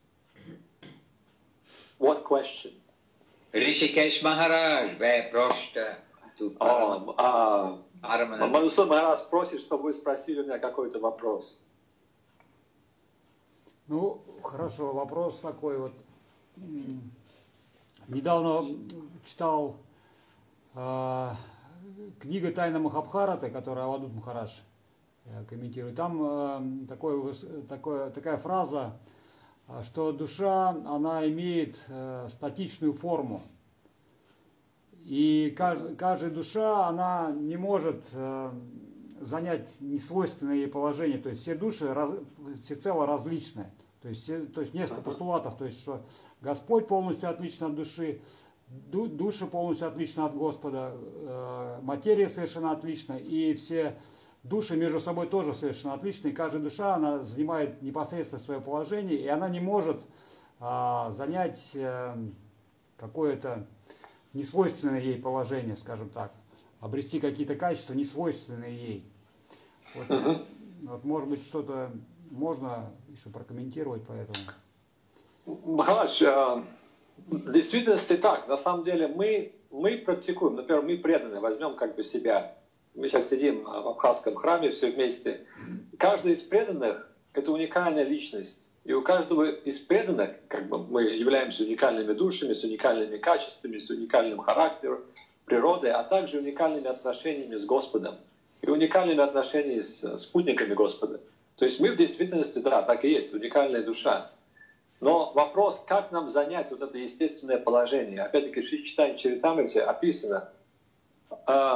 What question? Rishikesh Maharaj, where proshta to Paramananda. Мадхусудана Махарадж просит, чтобы вы спросили у меня какой-то вопрос. Ну, хорошо, вопрос такой вот. Недавно читал э, книга «Тайна Махабхараты», которую Авадут Махарадж э, комментирует. Там э, такой, такой, такая фраза, что душа, она имеет э, статичную форму. И кажд, каждая душа, она не может э, занять несвойственное ей положение. То есть все души раз, всецело различны. То есть, все, то есть несколько постулатов. То есть что Господь полностью отличен от души, души полностью отличны от Господа, материя совершенно отлична, и все души между собой тоже совершенно отличны, и каждая душа, она занимает непосредственно свое положение, и она не может занять какое-то несвойственное ей положение, скажем так, обрести какие-то качества, несвойственные ей. Вот, uh-huh. вот, может быть, что-то можно еще прокомментировать по этому? Махарадж, в действительности так. На самом деле мы, мы практикуем, например, мы преданные, возьмем как бы себя. Мы сейчас сидим в абхазском храме все вместе. Каждый из преданных – это уникальная личность. И у каждого из преданных, как бы мы являемся уникальными душами, с уникальными качествами, с уникальным характером, природой, а также уникальными отношениями с Господом и уникальными отношениями с спутниками Господа. То есть мы в действительности, да, так и есть, уникальная душа. Но вопрос, как нам занять вот это естественное положение. Опять-таки, в Шри Чайтанья Чаритамрите описано, э,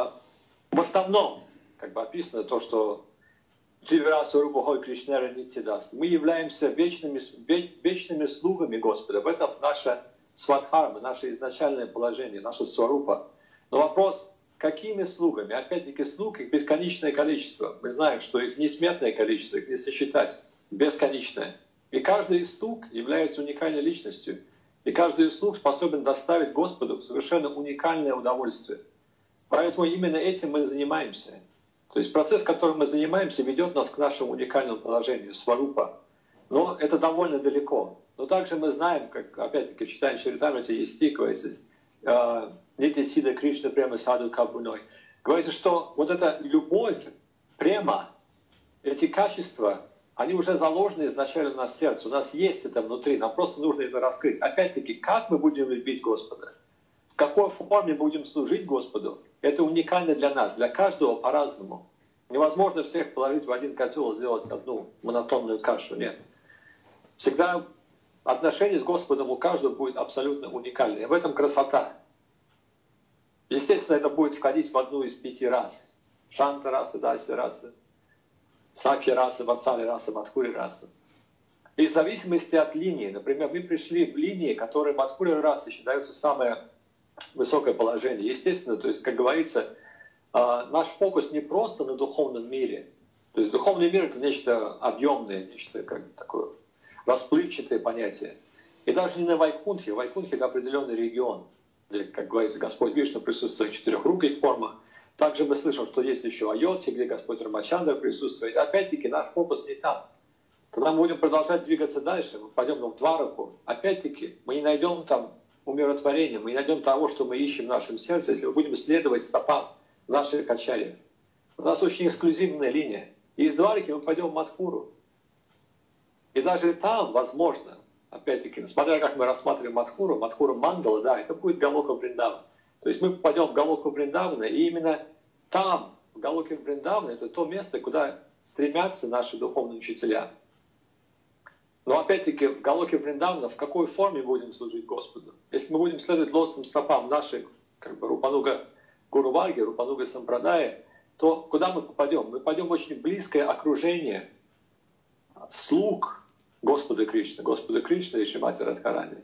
в основном, как бы описано то, что Дживара Сварупа Кришнара Нитьядас. Мы являемся вечными, вечными слугами Господа. В этом наша свадхарма, наше изначальное положение, наша сварупа. Но вопрос, какими слугами? Опять-таки, слуг их бесконечное количество. Мы знаем, что их несметное количество, их не сосчитать, бесконечное. И каждый из слуг является уникальной личностью. И каждый из слуг способен доставить Господу совершенно уникальное удовольствие. Поэтому именно этим мы занимаемся. То есть процесс, которым мы занимаемся, ведет нас к нашему уникальному положению, сварупа. Но это довольно далеко. Но также мы знаем, как опять-таки в Чайтанья Чаритамрите есть стих, говорится, «Нити сида Кришна према саду кабуной». Говорится, что вот эта любовь, према, эти качества, они уже заложены изначально в нас в сердце. У нас есть это внутри, нам просто нужно это раскрыть. Опять-таки, как мы будем любить Господа? В какой форме будем служить Господу? Это уникально для нас, для каждого по-разному. Невозможно всех положить в один котел и сделать одну монотонную кашу. Нет. Всегда отношение с Господом у каждого будет абсолютно уникальное. В этом красота. Естественно, это будет входить в одну из пяти рас. Шанта раса, Даси раса, Саки раса, Ватсали раса, Мадхури раса. И в зависимости от линии, например, мы пришли в линии, которой Мадхури раса считается самое высокое положение. Естественно, то есть, как говорится, наш фокус не просто на духовном мире. То есть духовный мир — это нечто объемное, нечто как такое расплывчатое понятие. И даже не на Вайкунтхе. Вайкунтхе — это определенный регион, где, как говорится, Господь Вишну присутствует в четырехрукой форме. Также мы слышим, что есть еще Айодхи, где Господь Рамачандра присутствует. Опять-таки наш фокус не там. Когда мы будем продолжать двигаться дальше, мы пойдем в Двараку, опять-таки мы не найдем там умиротворения, мы не найдем того, что мы ищем в нашем сердце, если мы будем следовать стопам наших ачарьев. У нас очень эксклюзивная линия. И из Дварики мы пойдем в Мадхуру. И даже там, возможно, опять-таки, смотря как мы рассматриваем Мадхуру, Мадхура Мандала, да, это будет Галока Вриндавана. То есть мы попадем в Галоку Вриндавана, и именно там, в Галоке Вриндавана, это то место, куда стремятся наши духовные учителя. Но опять-таки в Галоке Вриндавана в какой форме будем служить Господу? Если мы будем следовать лотосным стопам наших, как бы, Рупануга Гуру Варги, Рупануга Сампрадая, то куда мы попадем? Мы пойдем в очень близкое окружение слуг Господа Кришны, Господа Кришны и Шримати Радхарани.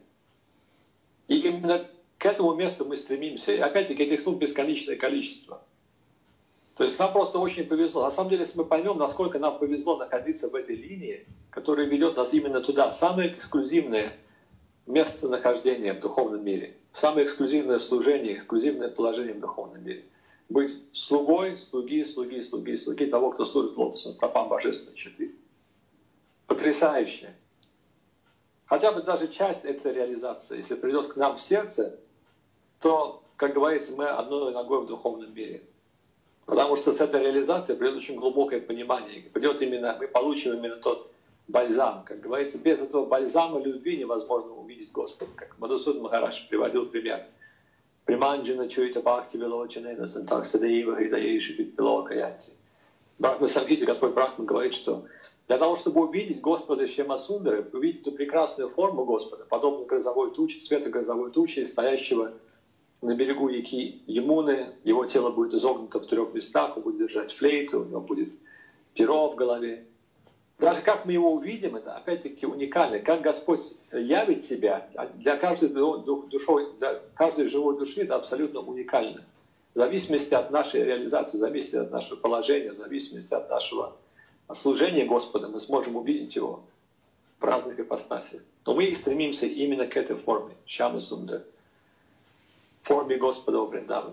И именно к этому месту мы стремимся. И опять-таки этих слуг бесконечное количество. То есть нам просто очень повезло. На самом деле, если мы поймем, насколько нам повезло находиться в этой линии, которая ведет нас именно туда, в самое эксклюзивное местонахождение в духовном мире, в самое эксклюзивное служение, эксклюзивное положение в духовном мире. Быть слугой, слуги, слуги, слуги, слуги того, кто служит лотосным стопам Божественной Читы. Потрясающе. Хотя бы даже часть этой реализации, если придет к нам в сердце, то, как говорится, мы одной ногой в духовном мире. Потому что с этой реализацией придет очень глубокое понимание. Придет именно, мы получим именно тот бальзам. Как говорится, без этого бальзама любви невозможно увидеть Господа. Как Мадхусудана Махарадж приводил пример. Приманджина чуйта бхакти вилочанена сантак садаива хридаейши питпилокаянти. В Брахма-самхите Господь Брахма говорит, что для того, чтобы увидеть Господа Шьямасундары, увидеть эту прекрасную форму Господа, подобно грозовой туче, цвета грозовой тучи, стоящего на берегу реки Ямуны, его тело будет изогнуто в трех местах, он будет держать флейту, у него будет перо в голове. Даже как мы его увидим, это опять-таки уникально. Как Господь явит себя, для каждой, душой, для каждой живой души это абсолютно уникально. В зависимости от нашей реализации, в зависимости от нашего положения, в зависимости от нашего служения Господа, мы сможем увидеть Его в разных ипостасях. Но мы стремимся именно к этой форме, Шьяма Сундар, форме Господа Вриндавана.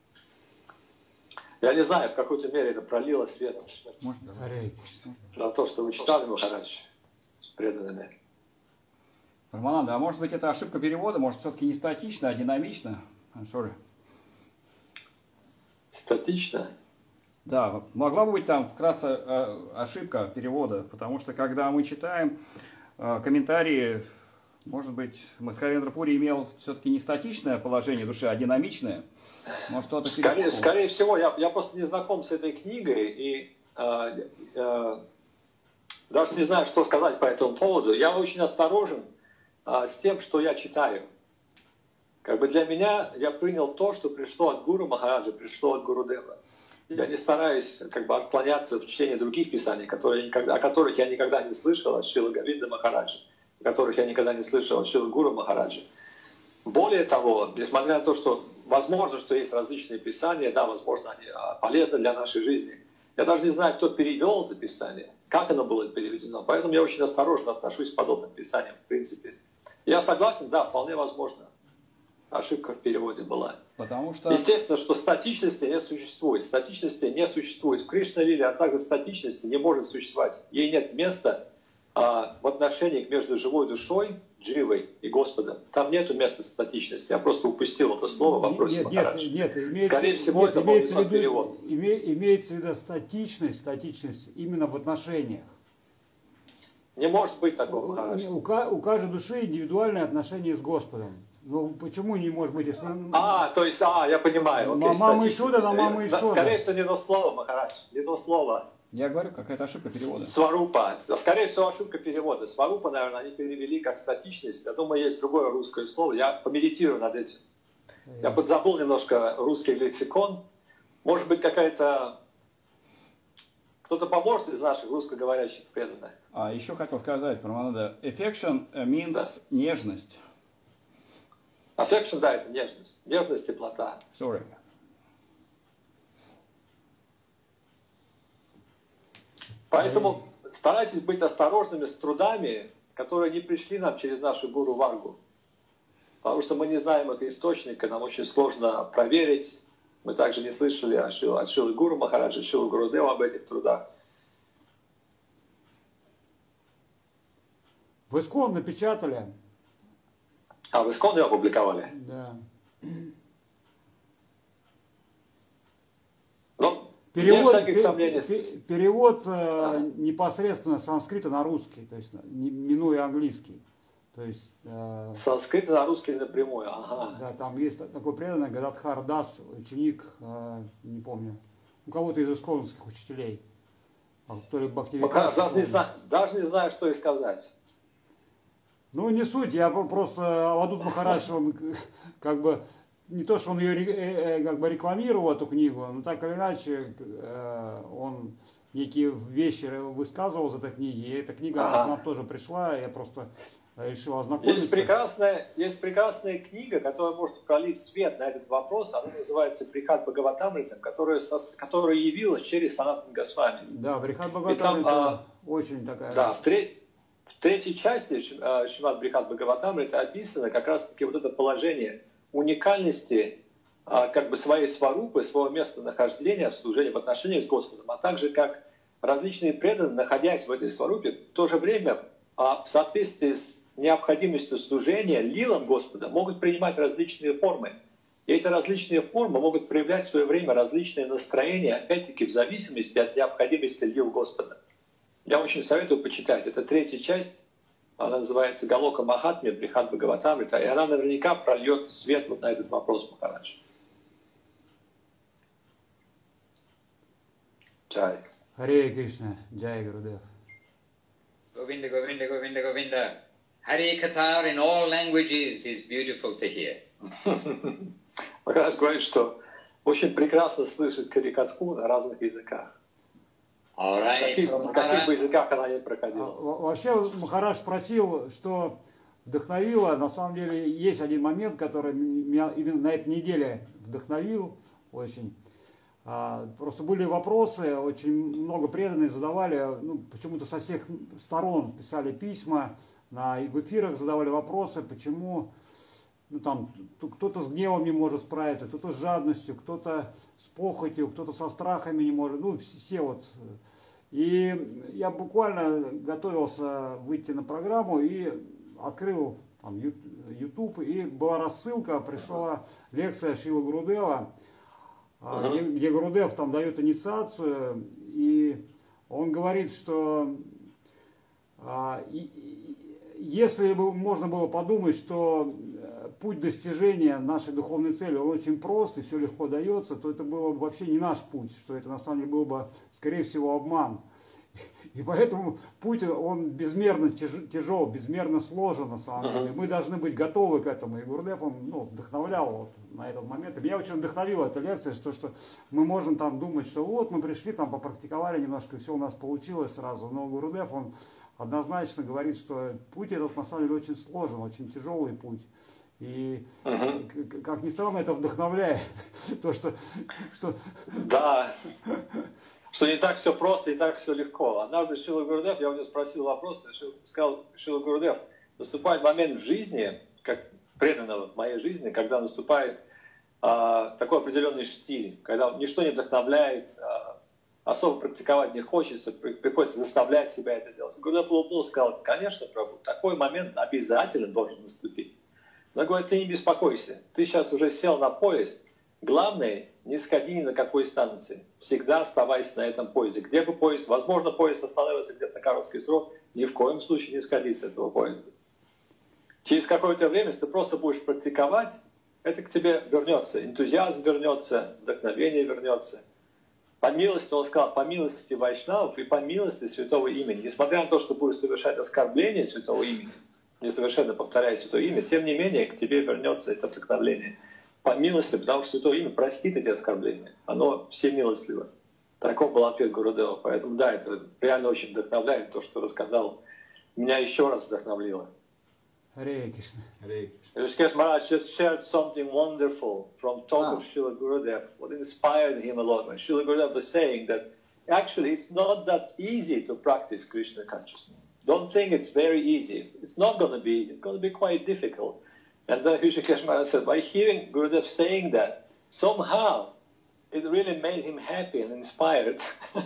Я не знаю, в какой-то мере это пролило свет на то, что вы читали, Махарадж, с преданными. Парамананда, а может быть это ошибка перевода, может все-таки не статично, а динамично? I'm sorry. Статично? Да, могла бы быть там вкратце ошибка перевода, потому что когда мы читаем комментарии, может быть, Мадхавендра Пури имел все-таки не статичное положение души, а динамичное. Может, что-то скорее, скорее всего, я, я просто не знаком с этой книгой и э, э, даже не знаю, что сказать по этому поводу. Я очень осторожен э, с тем, что я читаю. Как бы для меня я принял то, что пришло от Гуру Махараджа, пришло от Гурудева. Я не стараюсь как бы отклоняться в чтении других писаний, которые никогда, о которых я никогда не слышал от Шрила Говинда Махараджа, о которых я никогда не слышал от Шрила Гуру Махараджа. Более того, несмотря на то, что возможно, что есть различные писания, да, возможно, они полезны для нашей жизни, я даже не знаю, кто перевел это писание, как оно было переведено, поэтому я очень осторожно отношусь к подобным писаниям, в принципе. Я согласен, да, вполне возможно. Ошибка в переводе была. Потому что... Естественно, что статичности не существует. Статичности не существует. В Кришна-лиле, а также статичности не может существовать. Ей нет места а, в отношениях между живой душой, дживой и Господом. Там нету места статичности. Я просто упустил это слово в вопросе Нет, нет, нет, имеется, Скорее всего, нет, это имеется, был в виду, перевод. име, имеется в виду статичность, статичность именно в отношениях. Не может быть такого. У, у, у каждой души индивидуальное отношение с Господом. Ну, почему не может быть, если... А, то есть, а, я понимаю. Окей, мама Ишуда на мама Ишуда. Скорее всего, не то слово, Махарадж, не то слово. Я говорю, какая-то ошибка перевода. Сварупа. Скорее всего, ошибка перевода. Сварупа, наверное, они перевели как статичность. Я думаю, есть другое русское слово. Я помедитирую над этим. Я подзабыл немножко русский лексикон. Может быть, какая-то... Кто-то поможет из наших русскоговорящих преданных. А еще хотел сказать, Парамананда, affection means да. Нежность. Affection, да, это нежность. Нежность, теплота. Sorry. Поэтому старайтесь быть осторожными с трудами, которые не пришли нам через нашу гуру Варгу. Потому что мы не знаем их источника, нам очень сложно проверить. Мы также не слышали от Шилы, от Шилы Гуру Махараджа, Шилы Гурудева об этих трудах. В Искон напечатали. А, в Искон ее опубликовали? Да. Ну, перевод, нет всяких сомнений. Перевод э, непосредственно с санскрита на русский, то есть минуя английский. То есть, э, санскрит на русский напрямую, ага. Да, там есть такой преданный Гададхар Дас, ученик, э, не помню, у кого-то из исконовских учителей. То ли Бхактивикас. Даже не знаю, даже не знаю, что и сказать. Ну, не суть, я просто Авадут Махарадж, он как бы, не то, что он ее как бы рекламировал, эту книгу, но так или иначе, он некие вещи высказывал за этой книги, и эта книга ага. к нам тоже пришла, я просто решил ознакомиться. Есть прекрасная, есть прекрасная книга, которая может пролить свет на этот вопрос, она называется «Брихат Бхагаватамритам», которая, которая явилась через Санатана Госвами. Да, Брихат Бхагаватамритам а, очень такая... Да, в третьей... В третьей части Шримад Брихат Бхагаватамрита описано как раз-таки вот это положение уникальности как бы своей сварупы, своего местонахождения в служении в отношениях с Господом, а также как различные преданные, находясь в этой сварупе, в то же время в соответствии с необходимостью служения лилам Господа могут принимать различные формы. И эти различные формы могут проявлять в свое время различные настроения, опять-таки в зависимости от необходимости лил Господа. Я очень советую почитать. Это третья часть, она называется «Галока Махатми», Брихат Бхагаватамрита, и она наверняка прольет свет вот на этот вопрос, Махарадж. Джай. Харе Кришна, Джай Гурудев. Govinda, Govinda, Govinda, Govinda. Hare Kathar in all languages is beautiful to hear. Махарадж говорит, что очень прекрасно слышать Хари Катху на разных языках. All right. Каких, So на каких бы Maharaj, языках она не проходила. Во- Вообще Махарадж спросил, что вдохновило. На самом деле есть один момент, который меня именно на этой неделе вдохновил очень. А, Просто были вопросы, очень много преданных задавали, ну, почему-то со всех сторон писали письма, на, в эфирах задавали вопросы, почему ну, там, т- кто-то с гневом не может справиться, кто-то с жадностью, кто-то с похотью, кто-то со страхами не может, ну, вс- все вот. И я буквально готовился выйти на программу и открыл там Ю- YouTube, и была рассылка, пришла лекция Шрилы Гурудева, а, Ага. где, где Гурудев там дает инициацию, и он говорит, что а, и- и- если бы можно было подумать, что э, путь достижения нашей духовной цели, он очень прост и все легко дается, то это было бы вообще не наш путь, что это на самом деле был бы, скорее всего, обман. И поэтому путь, он безмерно тяж- тяжел, безмерно сложен на самом деле. Мы должны быть готовы к этому. И Гурудев, он ну, вдохновлял вот на этот момент. И меня очень вдохновила эта лекция, что, что мы можем там думать, что вот мы пришли, там попрактиковали немножко, и все у нас получилось сразу. Но Гурудев, он однозначно говорит, что путь этот на самом деле очень сложен, очень тяжелый путь. И Мгм. к- к- как ни странно, это вдохновляет. То, что, что Да, что не так все просто, не так все легко. Однажды Шрила Гурудев, я у него спросил вопрос, Шрила- сказал Шрила Гурудев, наступает момент в жизни, как преданного в моей жизни, когда наступает а, такой определенный штиль, когда ничто не вдохновляет, а, особо практиковать не хочется, при- приходится заставлять себя это делать. Гурудев улыбнулся и сказал, конечно, Прабху, такой момент обязательно должен наступить. Но говорит, ты не беспокойся, ты сейчас уже сел на поезд, главное, не сходи ни на какой станции. Всегда оставайся на этом поезде. Где бы поезд, возможно, поезд останавливается где-то на короткий срок, ни в коем случае не сходи с этого поезда. Через какое-то время, если ты просто будешь практиковать, это к тебе вернется. Энтузиазм вернется, вдохновение вернется. По милости, он сказал, по милости вайшнавов и по милости святого имени. Несмотря на то, что будешь совершать оскорбление святого имени, несовершенно повторяя святое имя, тем не менее к тебе вернется это вдохновление. По милости, потому что святое имя простит эти оскорбления. Оно всемилостливо. Таков был ответ Гурудева. Поэтому да, это реально очень вдохновляет, то, что рассказал. Меня еще раз вдохновило. Харе Кришна. Rishikesh Maharaj just shared something wonderful from talk Ah. of Srila Gurudev, what inspired him a lot. When Srila Gurudev was saying that actually it's not that easy to practice Krishna consciousness. Don't think it's very easy. It's, it's not going to be, it's going to be quite difficult. And then Rishikesh Maharaj said, by hearing Gurudev saying that, somehow it really made him happy and inspired.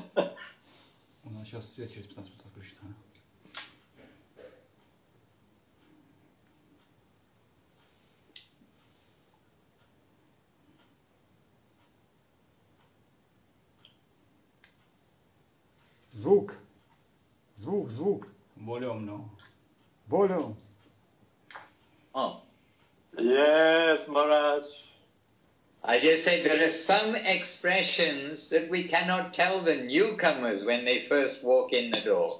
У нас сейчас свет через пятнадцать минут отключится. Звук. Звук, звук. Волюм, ну. Волю. oh, Yes, Maharaj. I just said there are some expressions that we cannot tell the newcomers when they first walk in the door.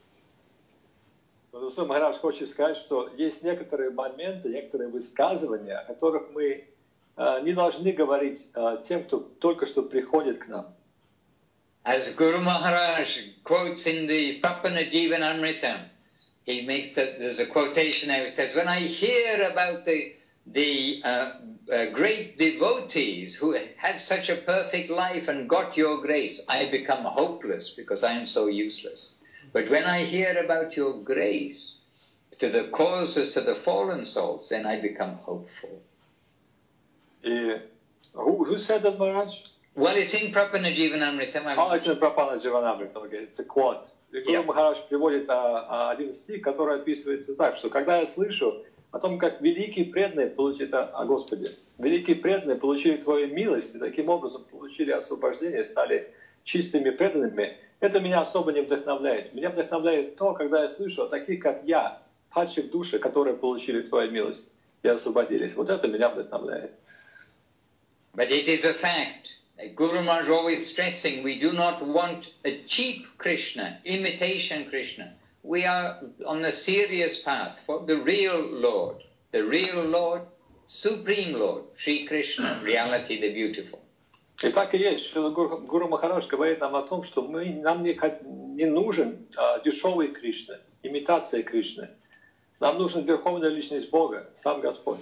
Просто Махарадж хочет сказать, что есть некоторые моменты, некоторые высказывания, о которых мы э, не должны говорить э, тем, кто только что приходит к нам. As Guru Maharaj quotes in the Papana Jivanamritam, he makes that there's a quotation there which says, when I hear about the the uh, uh, great devotees who had such a perfect life and got your grace, I become hopeless because I am so useless. But when I hear about your grace to the causes, to the fallen souls, then I become hopeful. И who, who said that, Maharaj? Well, it's in Prapana Jivanamritam. I'm- Oh, it's in Prapana Jivanamrita, okay, it's a quote. И Гуру Yeah. Махарадж приводит а, а, один стих, который описывается так, что когда я слышу о том, как великие преданные получили, это о Господе, великие преданные получили Твою милость и таким образом получили освобождение, стали чистыми преданными, это меня особо не вдохновляет. Меня вдохновляет то, когда я слышу о таких, как я, падших душах, которые получили Твою милость и освободились. Вот это меня вдохновляет. But it is a fact. Like Guru Maharaj always stressing, we do not want a cheap Krishna, imitation Krishna. We are on the serious path for the real Lord, the real Lord, Supreme Lord, Sri Krishna, reality the beautiful. И так и есть, что Гуру, Гуру Махарадж говорит нам о том, что мы, нам не, не нужен а, дешевый Кришна, имитация Кришны. Нам нужен верховная личность Бога, сам Господь.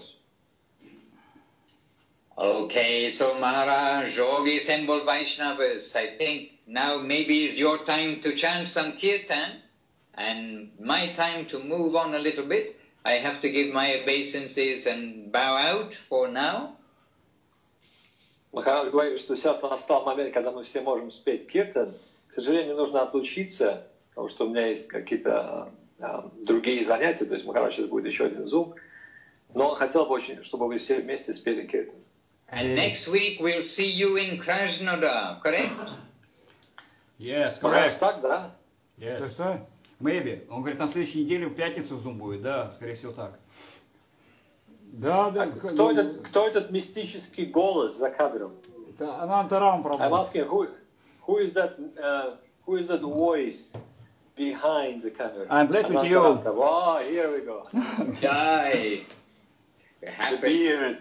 Okay, so Maharaj, all the assembled Vaishnavas, I think now maybe is your time to chant some kirtan and my time to move on a little bit. I have to give my obeisances and bow out for now. Махарадж говорит, что сейчас настал момент, когда мы все можем спеть киртан. К сожалению, нужно отлучиться, потому что у меня есть какие-то а, другие занятия, то есть Махарадж сейчас будет еще один зум. Но он хотел бы очень, чтобы вы все вместе спели киртан. And next week we'll see you in Krasnodar, correct? Yes, Махарадж, correct. так, да? Yes. Что-что? Maybe. Он говорит, на следующей неделе в пятницу зум будет, да, скорее всего так. Да, да. Кто этот, кто этот мистический голос за кадром? Это Анантарам I'm пробовал. asking who, who is that, uh, who is that voice behind the camera? I'm glad with you. Oh, here we go. Jai. The Happy beard.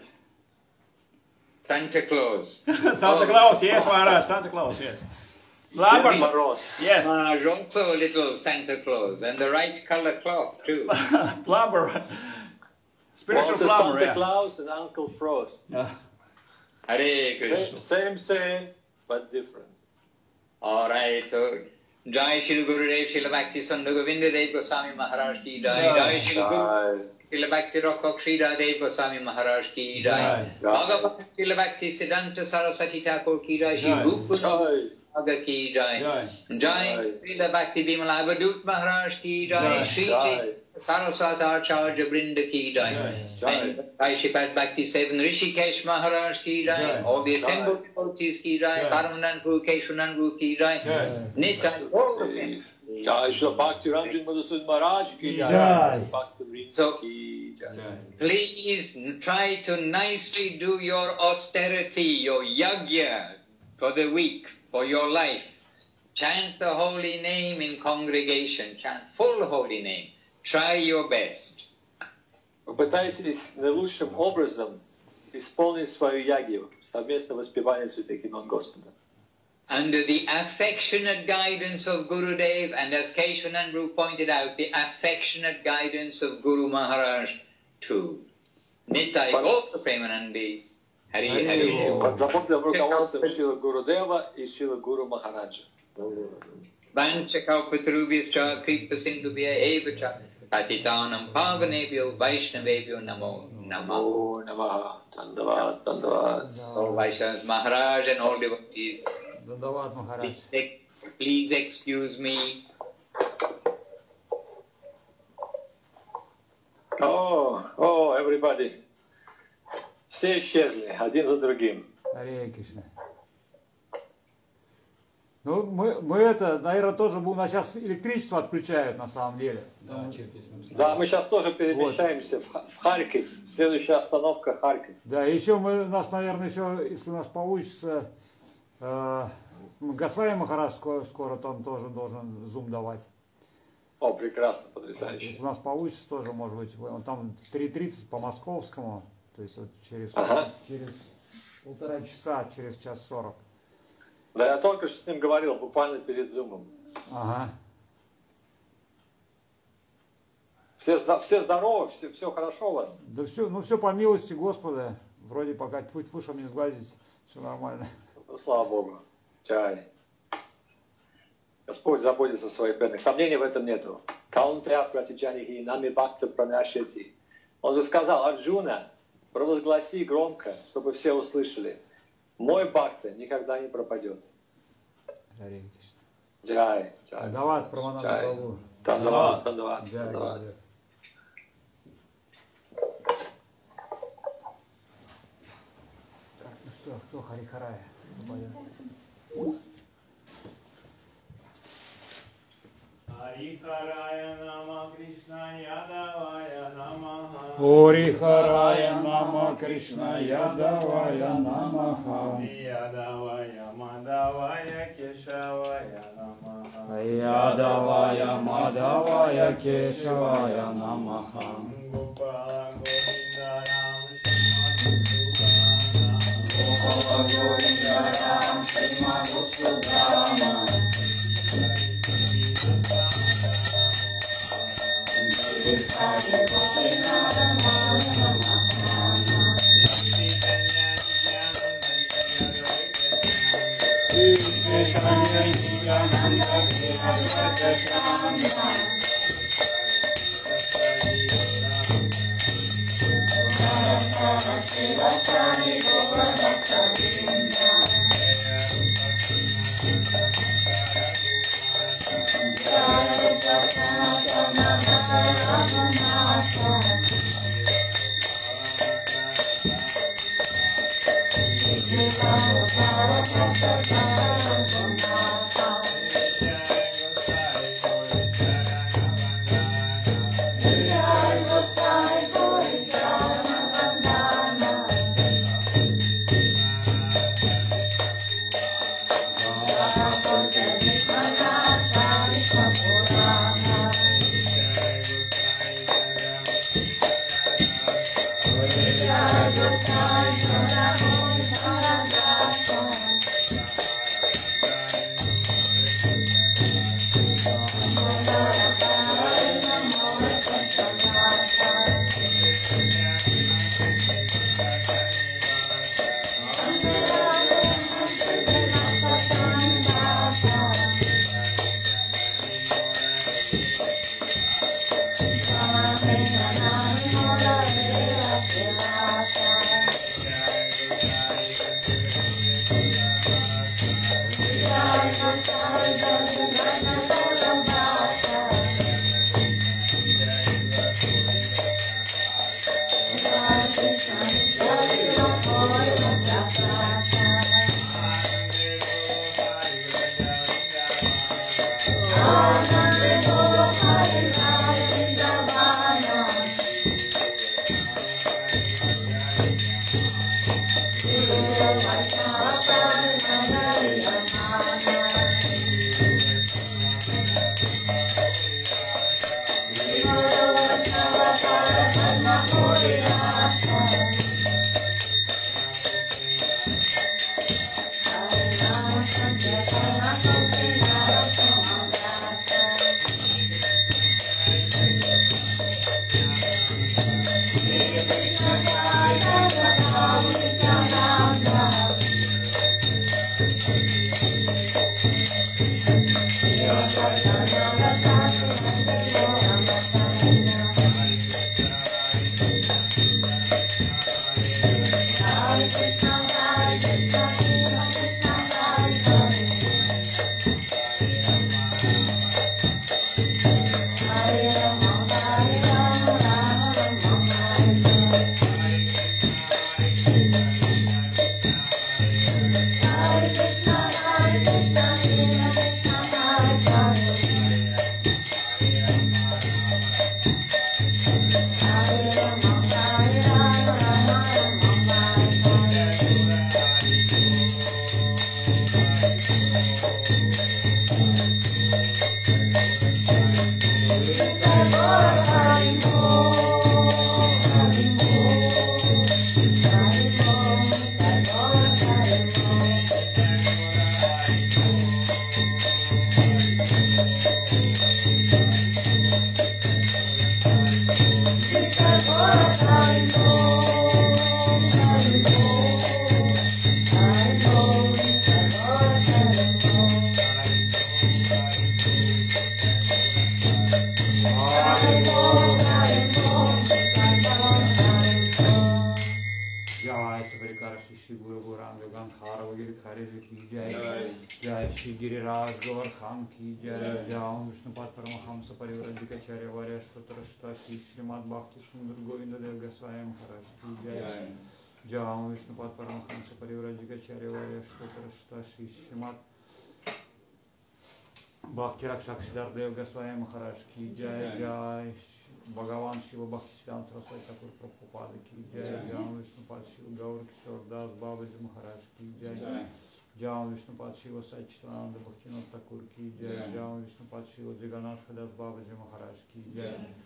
Santa Claus. Santa Claus, yes, Maharaj, Santa Claus, yes. Plumber, Мороз. yes. Maharaj also a little Santa Claus and the right color cloth too. Plumber. Spiritual Also plumber, Santa yeah. Claus and Uncle Frost. Uh, Hare Same, Krishna. same, same, but different. All right, so Jai Shri Gurudev Srila Bhakti Sandhu Govinda Dev Goswami Maharaj ki Jai. Jai Shri Guru Jai. Srila Bhakti Rockok Srila Dev Goswami Maharaj ki Jai. Jai. Bhagavan Srila Bhakti Siddhanta Saraswati Thakur ki Jai. Shri Jai. Rupa Jai. Bhaga ki Jai. Jai. Jai. Jai. Srila Bhakti Bimala Avadut Maharaj ki Jai. Jai. Shri Jai. Saraswatacharya Brinda ki Jai. Jai. And Jai Shripat Bhakti Seven Rishikesh Maharaj ki Jai. Jai. All the assembled devotees ki Jai. Jai. Paramanand Guru Keshavanand Guru ki Jai. Jai. Nitai, all of them. Jai Shri Bhakti Ranjan Madhusud Maharaj ki Jai. Jai. Bhakti Vrinda So- ki Jai. Jai. Please try to nicely do your austerity, your yagya for the week, for your life. Chant the holy name in congregation. Chant full holy name. Try your best. Попытайтесь наилучшим образом исполнить свою ягью, совместно воспевание святых имен Господа. Under the affectionate guidance of Gurudev, and as Keshavanand Guru pointed out, the affectionate guidance of Guru Maharaj too. Nitai Gopta Premanandi. Hari Hari. Hari. Под заботливым руководством Шрила Гурудева и Шрила Гуру Махараджа. Vanchakaupatrubhyascha kripasindubhya evacha patitanam pavanebhyo vaishnavebhyo namo namo. О, Намаха, Дандават, Дандават. So Vaishnavas Maharaj and all devotees, Дандават Махарадж. please, please excuse me. О, о, everybody. Все исчезли, один за другим. Харе Кришна. Ну, мы, мы это, наверное, тоже будем, у нас сейчас электричество отключают на самом деле. Да, через десять минут. Да, мы сейчас тоже перемещаемся в Ха- в Харьков. Следующая остановка Харьков. Да, еще мы, у нас, наверное, еще, если у нас получится, э, Госвами Махарадж скоро, скоро там тоже должен зум давать. О, прекрасно, потрясающе. Если у нас получится, тоже, может быть, он там три тридцать по московскому, то есть вот через, Ага. через полтора часа, через час сорок. Да, я только что с ним говорил, буквально перед зумом. Ага. Все, зда- все здоровы, все, все хорошо у вас? Да все, ну все по милости Господа, вроде пока тьфу-тьфу, не сглазить, все нормально. Ну, слава Богу. Чай. Господь заботится о своих преданных. Сомнений в этом нету. Каунтя пратиджанихи нами бхакта пранашити. Он же сказал: Арджуна, провозгласи громко, чтобы все услышали. Мой бхакта никогда не пропадет. Харе Кришна. Джай. Джай. Дават, Прамананда Джай. Прабху. Тандават, тандават, Джай, тандават. Джай. Так, ну что, кто Харихарая? Харихарая нама Кришна Ядавая намаха. Харихарая нама Кришна Ядавая намаха. Ядавая Мадавая Кешавая намаха. Ядавая Мадавая Кешавая намаха. Гопала Говинда Рам Шимати Сукана. Гопала Говинда Шримад Бхакти Сундар Говинда Дев Госвами Махарадж ки джай. Джаам Вишнупад Парамахамса Паривраджикачарья Варья Штотара Шташи Шримад Бхакти Ракшакшидар Дев Госвами Махарадж ки джай. Джай Бхагаван Шива Бхакти Сидант Сарасвати Такур Прабхупада ки джай. Джаам Вишнупад Шива Гаур Кишор Дас Бабаджи Махарадж ки джай. Джаам Вишнупад Шива Сачитананда Бхактинат Такур ки джай. Джаам Вишнупад Шива Джиганатха Дас Бабаджи Махарадж ки джай.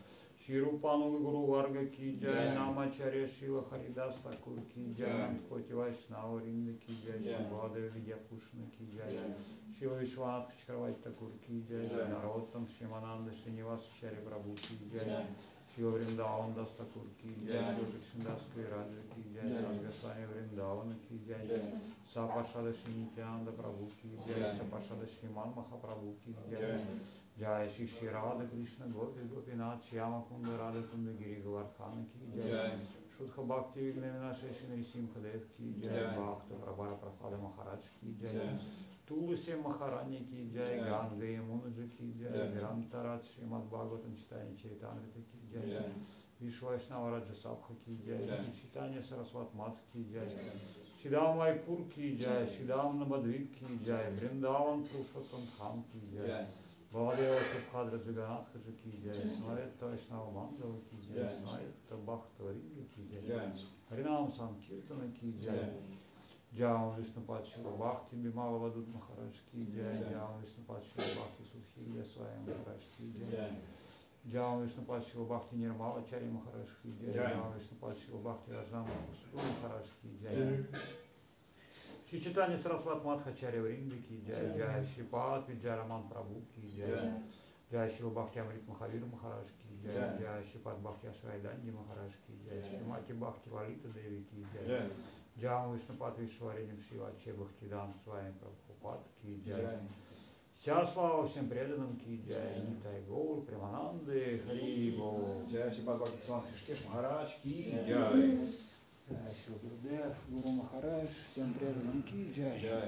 Ширупану Гуру Варга ки джай, Намачарья Шила Харидас Такур ки джай, Нандхоти Вайшнава Ринда ки джай, Шивадева Видьяпушна ки джай, Шила Вишванатха Чакравати Такур ки джай, Нароттам Шимананда Шинивас Чари Прабhu ки джай, Шила Вриндаван Дас Такур ки джай, Шила Кришндас Квираджа ки джай, Сангасани Вриндавана ки джай, Сапашада Шинитянанда Прабhu ки джай, Сапашада Шриман Махапрабhu ки джай, Jai Shri Shri Radha Krishna Gopi Gopinath Shyama Kunda Radha Kunda Giri Govardhana ki Jai Shudha Bhakti Vignana Shri Nrisimha Dev ki Jai Bhakta Prabhara Prabhupada Maharaj ki Jai Tulsi Maharani ki Jai Ganga Yamunaji ki Jai Virantarat Srimad Bhagavatam Chaitanya Charitamrita ki Jai Vishvaishnava Raja Sabha ki Jai Chaitanya Saraswat Mat ki Jai Shridham Vaipur ki Jai Shridham Navadvip ki Jai Vrindavan Purushottam Dham ki Jai Бхадева Субхадра Джаганатха Жи Джай, Смарета Вайшнава Мандава Ки Джай, Смарета Бхакта Варинга Ки Джай, Харинам Санкиртана Ки Джай, Джаум Вишнупад Шила Бхакти Бимала Вадут Махарадж Ки Джай, Джаум Вишнупад Шила Бхакти Судхилия Сваям Махарадж Ки Джай, Джаум Вишнупад Шила Бхакти Нирмала Чари Махарадж Ки Джай, Джаум Вишнупад Шила Бхакти Раджама Суду Махарадж Ки Джай, Шри Чайтанья Сарасват Мадхачарья Вринда Ки Джай, Джай Шрипад Виджараман Прабhu Ки Джай, Джай Шрила Бхакти Амрит Махавир Махарадж Ки Джай, Джай Шрипад Бхакти Ашвайданья Махарадж Ки Джай, Шримати Бхакти Валита Деви Ки Джай, Джай Вишнупад Вишвариням Шриваче Бхактидан Сваям Прабхупад Ки Джай. Вся слава всем преданным Ки Джай, Нитай Гаур, Премананды, Хари Гаур. Джай Шрипад Бхакти Сван Хришкеш Махарадж Ки Джай. Джай Шрила Гурудев, Гуру Махарадж, всем преданным Ки Джай. Джай.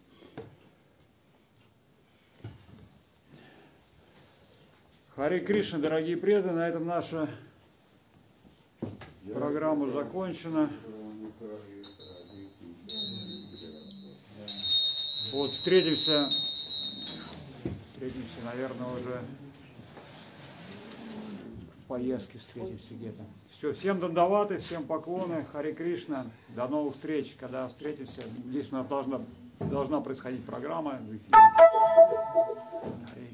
Харе Кришна, дорогие преданные, на этом наша программа закончена. Вот, встретимся, встретимся, наверное, уже в поездке встретимся где-то. Все, всем дандаваты, всем поклоны, Харе Кришна, до новых встреч, когда встретимся. Здесь у нас должна, должна происходить программа в эфире. Харе